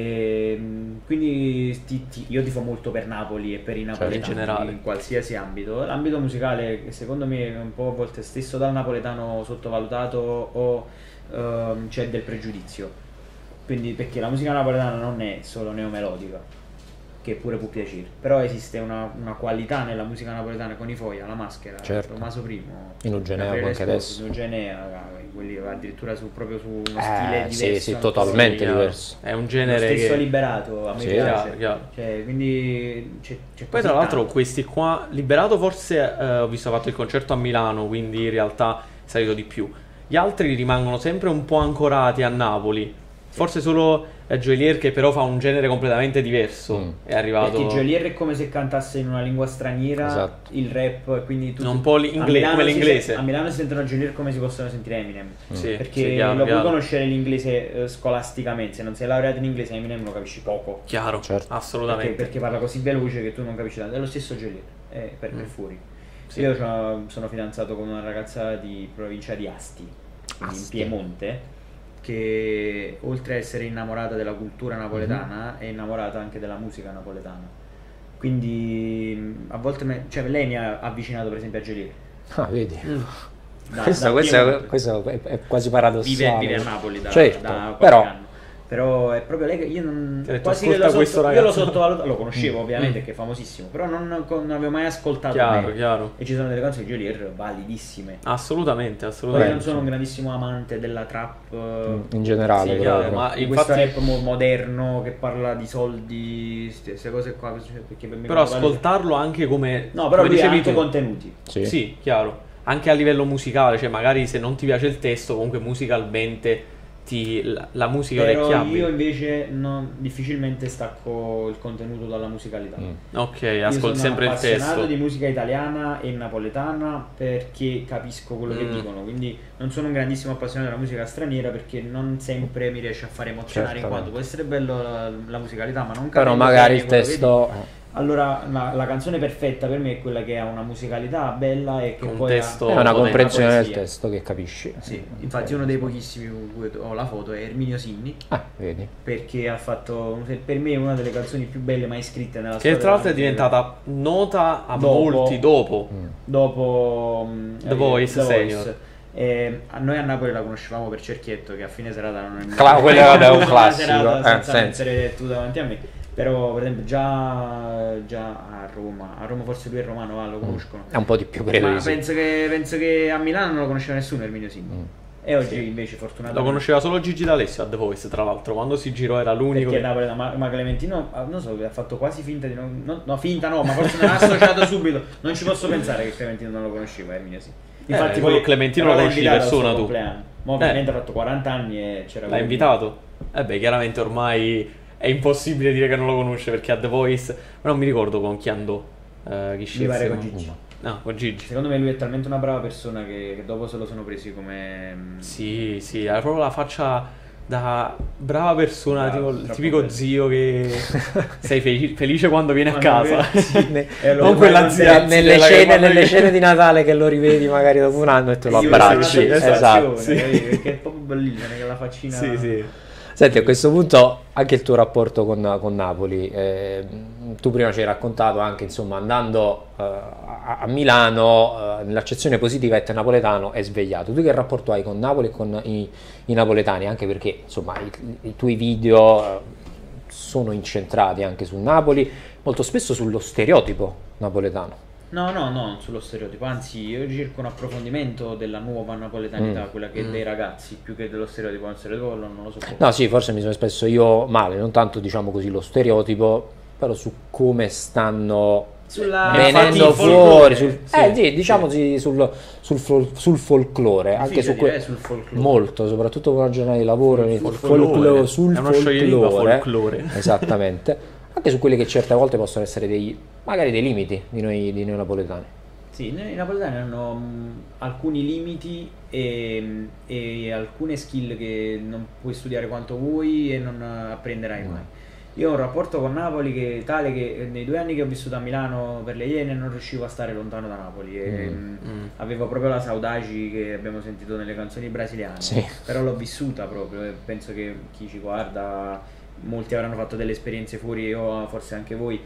E quindi ti, ti, io tifo molto per Napoli e per i napoletani, cioè, in generale, in qualsiasi ambito. L'ambito musicale, che secondo me è un po' a volte stesso dal napoletano sottovalutato o um, c'è del pregiudizio, quindi, perché la musica napoletana non è solo neomelodica, che pure può piacere, però esiste una, una qualità nella musica napoletana, con i Foia, La Maschera, certo. Tommaso Primo, in Eugenea anche Esposo, adesso, in Eugenea, quelli addirittura su, proprio su uno eh, stile diverso, sì, sì, totalmente sì, diverso, è un genere lo stesso che... Liberato a me sì, piace, chiaro, chiaro. Cioè, quindi c'è, c'è poi tra l'altro tanto. Questi qua, Liberato forse eh, ho visto, ha fatto il concerto a Milano, quindi in realtà è salito di più. Gli altri rimangono sempre un po' ancorati a Napoli, forse solo eh, Geolier, che però fa un genere completamente diverso, mm. è arrivato... Perché Geolier è come se cantasse in una lingua straniera, esatto. il rap, quindi tu... un po' l'inglese, come l'inglese. Si, a Milano si sentono Geolier come si possono sentire Eminem, mm. sì, perché sì, chiaro, lo chiaro. puoi conoscere l'inglese eh, scolasticamente, se non sei laureato in inglese Eminem lo capisci poco. Chiaro, certo. Assolutamente. Perché, perché parla così veloce che tu non capisci tanto, è lo stesso Geolier, è per, mm. per fuori. Sì. Io sono fidanzato con una ragazza di provincia di Asti, Asti. in Piemonte, che oltre a essere innamorata della cultura napoletana mm-hmm. è innamorata anche della musica napoletana, quindi a volte me, cioè, lei mi ha avvicinato per esempio a Geolier. Ah, vedi. Mm. Da, questo, da questo, è, questo è, è quasi paradossale. Vive, vive a Napoli da, certo, da qualche però... anno. Però è proprio lei che io non detto, quasi che lo sotto, io lo sottovaluto, lo conoscevo mm. ovviamente mm. che è famosissimo, però non, non avevo mai ascoltato chiaro, me. chiaro. E ci sono delle canzoni di Geolier validissime. Assolutamente, Poi assolutamente. io non sono un grandissimo amante della trap in generale, sì, però, chiaro, però. ma di questo rap mo- moderno che parla di soldi, queste cose qua, perché per me però ascoltarlo vale... anche come no, però come lui ha dicevi anche tu. Contenuti. Sì. Sì, chiaro. Anche a livello musicale, cioè magari se non ti piace il testo, comunque musicalmente ti, la, la musica però orecchiabile. Io invece non, difficilmente stacco il contenuto dalla musicalità. Mm. Ok, ascolti sempre il testo. Sono appassionato di musica italiana e napoletana perché capisco quello mm. che dicono, quindi non sono un grandissimo appassionato della musica straniera perché non sempre mi riesce a fare emozionare, in quanto può essere bello la, la musicalità, ma non però magari il testo... Allora la, la canzone perfetta per me è quella che ha una musicalità bella e che un poi testo ha, è una comprensione una del testo che capisci. Sì, infatti uno dei pochissimi con cui ho la foto è Erminio Sinni. Ah, vedi. Perché ha fatto per me una delle canzoni più belle mai scritte nella che storia. Che tra l'altro è diventata nota a dopo, molti dopo. Mm. Dopo The Voice Senior. Eh, a noi a Napoli la conoscevamo per Cerchietto, che a fine serata non è Cla- quello era un classico, serata eh, senza senza. mettere tu davanti a me. Però per esempio già, già a Roma, a Roma forse lui è romano, ah, lo conoscono. È un po' di più, credo. Ma sì. penso, che, penso che a Milano non lo conosceva nessuno Erminio Sinni. Mm. E oggi sì. invece fortunatamente lo conosceva solo Gigi D'Alessio a The Voice, tra l'altro, quando si girò era l'unico. Perché che... ma, ma Clementino, non so, ha fatto quasi finta di non... non no, finta no, ma forse non ha associato subito. Non ci posso pensare che Clementino non lo conosceva, Erminio Sinni. Infatti eh, poi Clementino lo conosci di persona tu. Ma ovviamente eh. ha fatto quaranta anni e c'era... L'ha invitato? Eh beh, chiaramente ormai... è impossibile dire che non lo conosce, perché a The Voice, ma non mi ricordo con chi andò, uh, chi scelse. Mi pare con Gigi. No, con Gigi. Secondo me lui è talmente una brava persona che, che dopo se lo sono presi come... Sì, sì, ha proprio la faccia da brava persona, bravo, tipo, tipico bello. Zio che sei fe- felice quando viene quando a casa. Sì, ne, non quella zia nelle, scene, nelle scene di Natale che lo rivedi magari dopo un anno e te lo abbracci. Esatto, sì. Perché è proprio bellissimo, che la faccina... Sì, sì. Senti, a questo punto anche il tuo rapporto con, con Napoli, eh, tu prima ci hai raccontato anche, insomma, andando eh, a, a Milano, eh, nell'accezione positiva ette napoletano è svegliato. Tu che rapporto hai con Napoli e con i, i napoletani? Anche perché, insomma, i, i tuoi video eh, sono incentrati anche su Napoli, molto spesso sullo stereotipo napoletano. No, no, no, sullo stereotipo, anzi io cerco un approfondimento della nuova napoletanità, Mm. quella che Mm. dei ragazzi, più che dello stereotipo, lo stereotipo non non lo so. No, sì, forse mi sono espresso io male, non tanto diciamo così lo stereotipo, però su come stanno Sulla venendo infatti, fuori, folklore, sul, sì, eh, sì, diciamo sì. sì, sul, sul, fol- sul folklore, anche Difficile su que- dire, eh, sul folklore. molto, soprattutto con la giornata di lavoro, Sul il folklore. folklore, sul È uno scioglilingua, folklore, folklore. esattamente, anche su quelli che certe volte possono essere dei, magari dei limiti di noi, di noi napoletani. Sì, i napoletani hanno mh, alcuni limiti e, e alcune skill che non puoi studiare quanto vuoi e non apprenderai mai. Io ho un rapporto con Napoli che è tale che nei due anni che ho vissuto a Milano per le Iene non riuscivo a stare lontano da Napoli e, Mm. mh, Mm. avevo proprio la saudade che abbiamo sentito nelle canzoni brasiliane, Sì. però l'ho vissuta proprio e penso che chi ci guarda, molti avranno fatto delle esperienze fuori, io forse anche voi,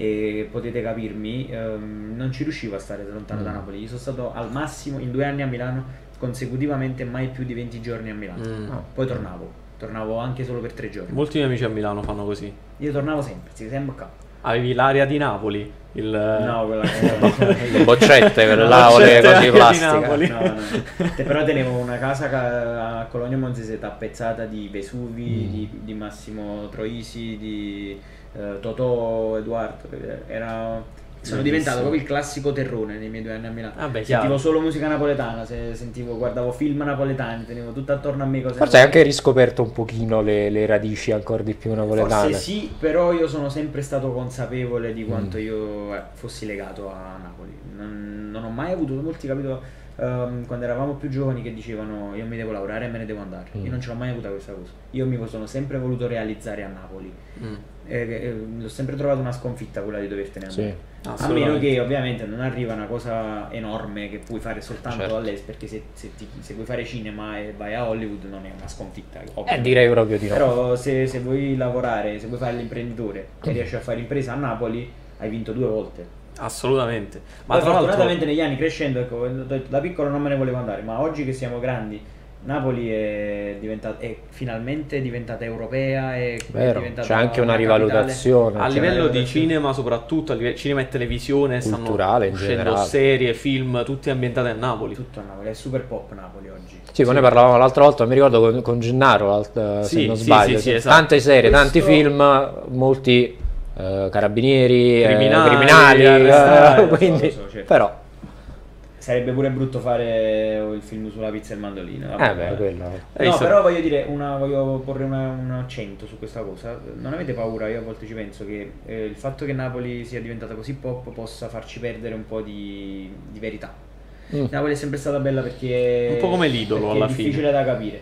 e potete capirmi, ehm, non ci riuscivo a stare lontano da Mm. Napoli. Io sono stato al massimo in due anni a Milano consecutivamente mai più di venti giorni a Milano. Mm. Ah. Poi tornavo, tornavo anche solo per tre giorni. Molti miei amici a Milano fanno così. Io tornavo sempre, sì, sempre qua. Avevi l'area di Napoli, il... No, quella che Le boccette, quelle Le là, o le boccette cose di anche di plastica. Napoli. no, no. Te- però tenevo una casa ca- a Cologno Monzese tappezzata di Vesuvi, Mm. di, di Massimo Troisi, di eh, Totò Edoardo. Era... Sono diventato proprio il classico terrone nei miei due anni a Milano. Vabbè, Sentivo chiaro. solo musica napoletana, se- sentivo, guardavo film napoletani, tenevo tutto attorno a me cose Forse hai anche napoletane. riscoperto un pochino le, le radici ancora di più napoletane. Forse sì, però io sono sempre stato consapevole di quanto Mm. io eh, fossi legato a Napoli. Non, non ho mai avuto, molti capito, ehm, quando eravamo più giovani che dicevano io mi devo laureare e me ne devo andare. Mm. Io non ce l'ho mai avuta questa cosa. Io mi sono sempre voluto realizzare a Napoli. Mm. E, e, l'ho sempre trovato una sconfitta quella di dovertene andare. Sì. A meno Assolutamente. che ovviamente non arriva una cosa enorme che puoi fare soltanto Certo. all'estero, perché se, se, ti- se vuoi fare cinema e vai a Hollywood non è una sconfitta. Eh, ovvio. direi proprio di no. Però se, se vuoi lavorare, se vuoi fare l'imprenditore e riesci a fare impresa a Napoli, hai vinto due volte. Assolutamente. Ma Ma tra l'altro... fortunatamente negli anni crescendo, ecco, ho detto, da piccolo non me ne volevo andare, ma oggi che siamo grandi, Napoli è, diventata, è finalmente diventata europea, è, Vero, è diventata c'è anche una capitale. rivalutazione. A cioè, livello di una- cinema, soprattutto a livello cinema e televisione, Culturale, in stanno uscendo generale. serie, film, tutte ambientate a Napoli. Tutto a Napoli, è super pop Napoli oggi. Sì, poi ne parlavamo l'altra volta, mi ricordo con, con Gennaro, l'alt- se Sì, non sì, sbaglio. sì, sì, sì. esatto. Tante serie, tanti Questo- film, molti eh, carabinieri, eh, Criminali, criminali, arrestati, eh, lo so, quindi, lo so, certo. però, Sarebbe pure brutto fare il film sulla pizza e il mandolino. vabbè, eh beh, vabbè. quello. Hai No, visto? però voglio dire, una, voglio porre una- un accento su questa cosa. Non avete paura, io a volte ci penso che eh, il fatto che Napoli sia diventata così pop possa farci perdere un po' di, di verità. Mm. Napoli è sempre stata bella perché Un po' come l'idolo, perché alla è fine. difficile da capire.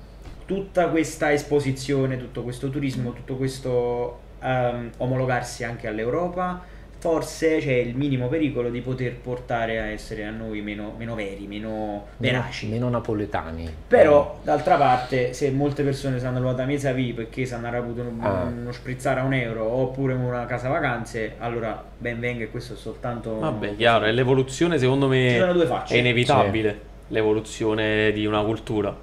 Tutta questa esposizione, tutto questo turismo, tutto questo ehm, omologarsi anche all'Europa, forse c'è il minimo pericolo di poter portare a essere a noi meno, meno veri, meno veraci. Meno napoletani. Però, d'altra parte, se molte persone sanno la mesa V perché sanno avuto un- Ah. uno sprizzare a un euro oppure una casa vacanze, allora ben venga e questo è soltanto... Vabbè, chiaro, è l'evoluzione secondo Ci sono me due facce. è inevitabile, l'evoluzione di una cultura.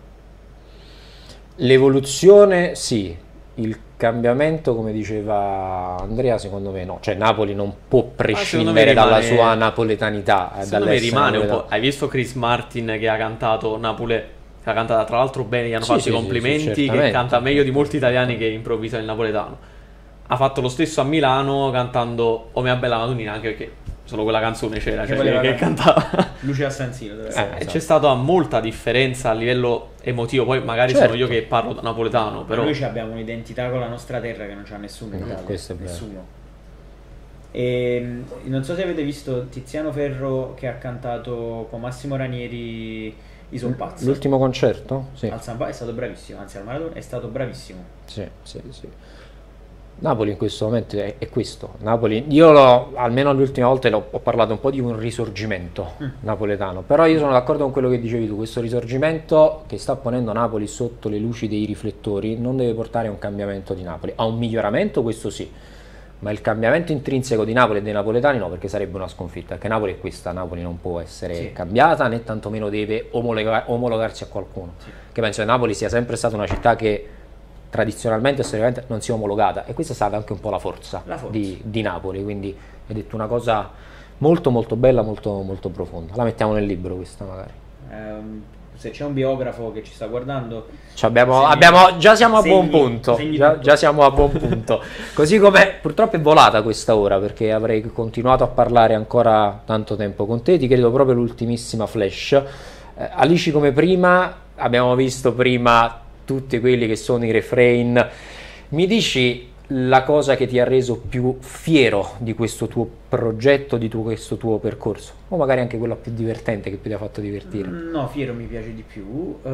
L'evoluzione sì, il cambiamento come diceva Andrea secondo me no, cioè Napoli non può prescindere me dalla rimane- sua napoletanità. eh, Secondo me dall'essere rimane un po'. napoletano. Hai visto Chris Martin che ha cantato Napoli? Che ha cantato tra l'altro bene, gli hanno Sì, fatto sì, i sì, complimenti, sì, che certamente. canta meglio di molti italiani che improvvisano il napoletano. Ha fatto lo stesso a Milano cantando O mia bella Madonnina, anche perché solo quella canzone c'era, Che cioè, voleva che, che cantare. cantava. Luce a San Siro. dove- Eh, E esatto. c'è stata molta differenza a livello emotivo, poi magari Certo. sono io che parlo da napoletano, Ma però noi ci abbiamo un'identità con la nostra terra che non c'ha nessuno in Mm, Italia. questo è vero. Nessuno. E, non so se avete visto Tiziano Ferro che ha cantato con Massimo Ranieri I Son Pazzo. L'ultimo concerto? Sì. Al San Pa- è stato bravissimo, anzi al Maradona è stato bravissimo. Sì, sì, sì. Napoli in questo momento è, è questo. Napoli, io l'ho, almeno le ultime volte l'ho, ho parlato un po' di un risorgimento mm. napoletano, però io sono d'accordo con quello che dicevi tu, questo risorgimento che sta ponendo Napoli sotto le luci dei riflettori non deve portare a un cambiamento di Napoli, a un miglioramento questo sì, ma il cambiamento intrinseco di Napoli e dei napoletani no, perché sarebbe una sconfitta, perché Napoli è questa, Napoli non può essere sì. cambiata né tantomeno deve omologa, omologarsi a qualcuno, sì. che penso che Napoli sia sempre stata una città che tradizionalmente e storicamente non si è omologata e questa è stata anche un po' la forza, la forza. Di, di Napoli, quindi hai detto una cosa molto molto bella, molto, molto profonda, la mettiamo nel libro questa magari. Um, se c'è un biografo che ci sta guardando abbiamo, segni, abbiamo, già siamo a segni, buon punto già, tutto. già siamo a buon punto così come purtroppo è volata questa ora perché avrei continuato a parlare ancora tanto tempo con te, ti credo proprio l'ultimissima flash. eh, Alici come prima, abbiamo visto prima tutti quelli che sono i refrain, mi dici la cosa che ti ha reso più fiero di questo tuo progetto, di tuo, questo tuo percorso, o magari anche quella più divertente che più ti ha fatto divertire? No, fiero mi piace di più. Uh,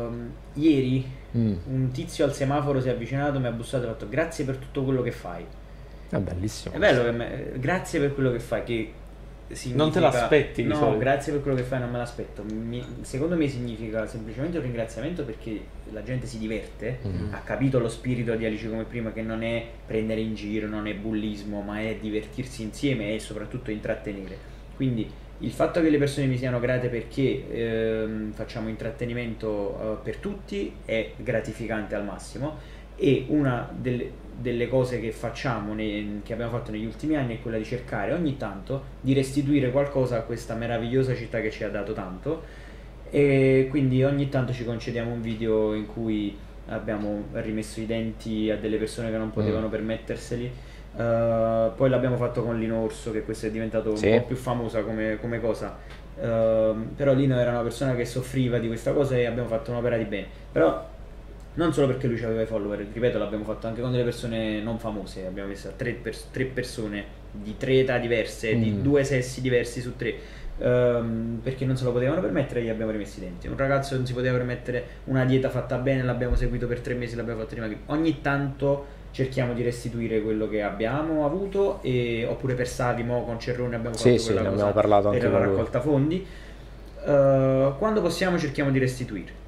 ieri mm. un tizio al semaforo si è avvicinato, mi ha bussato e ha detto grazie per tutto quello che fai. È bellissimo. È bello che me, grazie per quello che fai, che significa, non te l'aspetti di no, solito. Grazie per quello che fai, non me l'aspetto. Mi, secondo me significa semplicemente un ringraziamento perché la gente si diverte, mm. ha capito lo spirito di Alici come prima, che non è prendere in giro, non è bullismo, ma è divertirsi insieme e soprattutto intrattenere. Quindi il fatto che le persone mi siano grate perché ehm, facciamo intrattenimento eh, per tutti è gratificante al massimo. E una delle, delle cose che facciamo, ne, che abbiamo fatto negli ultimi anni, è quella di cercare ogni tanto di restituire qualcosa a questa meravigliosa città che ci ha dato tanto, e quindi ogni tanto ci concediamo un video in cui abbiamo rimesso i denti a delle persone che non potevano mm. permetterseli. Uh, poi l'abbiamo fatto con Lino Orso, che questo è diventato sì. un po' più famosa come, come cosa, uh, però Lino era una persona che soffriva di questa cosa e abbiamo fatto un'opera di bene. Però non solo perché lui aveva i follower, ripeto, l'abbiamo fatto anche con delle persone non famose, abbiamo messo tre, pers tre persone di tre età diverse, mm. di due sessi diversi su tre, um, perché non se lo potevano permettere e gli abbiamo rimessi i denti. Un ragazzo non si poteva permettere una dieta fatta bene, l'abbiamo seguito per tre mesi, l'abbiamo fatto rimanere. Ogni tanto cerchiamo di restituire quello che abbiamo avuto, e, oppure per Savimo con Cerrone abbiamo fatto sì, quella sì, cosa abbiamo parlato per anche la raccolta fondi. Uh, quando possiamo cerchiamo di restituire.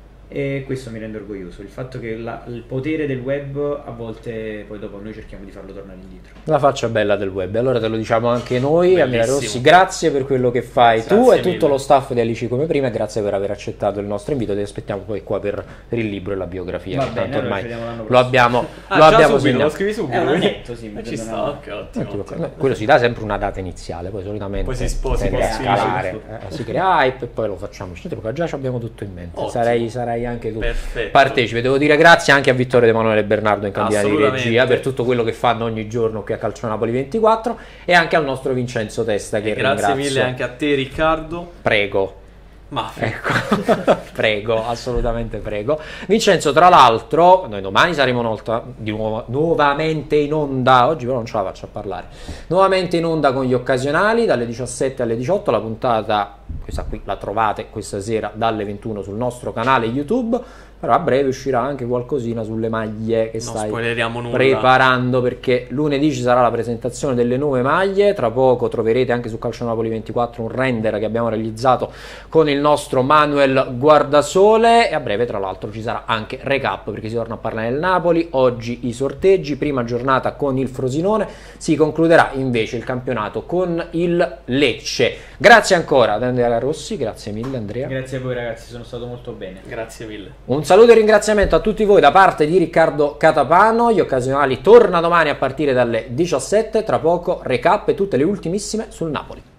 E questo mi rende orgoglioso, il fatto che la, il potere del web a volte poi dopo noi cerchiamo di farlo tornare indietro. La faccia bella del web, allora te lo diciamo anche noi. Amira Rossi, grazie per quello che fai grazie tu e tutto mille. Lo staff di Alici come prima, e grazie per aver accettato il nostro invito. Ti aspettiamo poi qua per, per il libro e la biografia. Va che bene, tanto ormai lo abbiamo, ah, lo abbiamo subito, lo scrivi subito. È un annetto, sì, ci sta, okay, ottimo, ottimo, ottimo. Quello si dà sempre una data iniziale, poi solitamente poi si sposi, tende a scalare, eh, si crea hype e poi lo facciamo. Già abbiamo tutto in mente. Sarai, sarai anche tu. Perfetto. Partecipe. Devo dire grazie anche a Vittorio De Emanuele Bernardo in cabina di regia per tutto quello che fanno ogni giorno qui a Calcio Napoli ventiquattro, e anche al nostro Vincenzo Testa che e grazie ringrazio. mille anche a te Riccardo. Prego. Ma ecco. Prego, assolutamente prego. Vincenzo, tra l'altro noi domani saremo nolta, di nuovo, nuovamente in onda, oggi però non ce la faccio a parlare, nuovamente in onda con gli occasionali dalle diciassette alle diciotto. La puntata, questa qui la trovate questa sera dalle ventuno sul nostro canale YouTube, però a breve uscirà anche qualcosina sulle maglie che non stai nulla. preparando, perché lunedì ci sarà la presentazione delle nuove maglie, tra poco troverete anche su Calcio Napoli ventiquattro un render che abbiamo realizzato con il nostro Manuel Guardasole, e a breve tra l'altro ci sarà anche recap perché si torna a parlare del Napoli. Oggi i sorteggi, prima giornata con il Frosinone, si concluderà invece il campionato con il Lecce. Grazie ancora ad Andrea Rossi, grazie mille Andrea. Grazie a voi ragazzi, sono stato molto bene. Grazie mille. Un saluto e ringraziamento a tutti voi da parte di Riccardo Catapano. Gli occasionali torna domani a partire dalle diciassette, tra poco recap e tutte le ultimissime sul Napoli.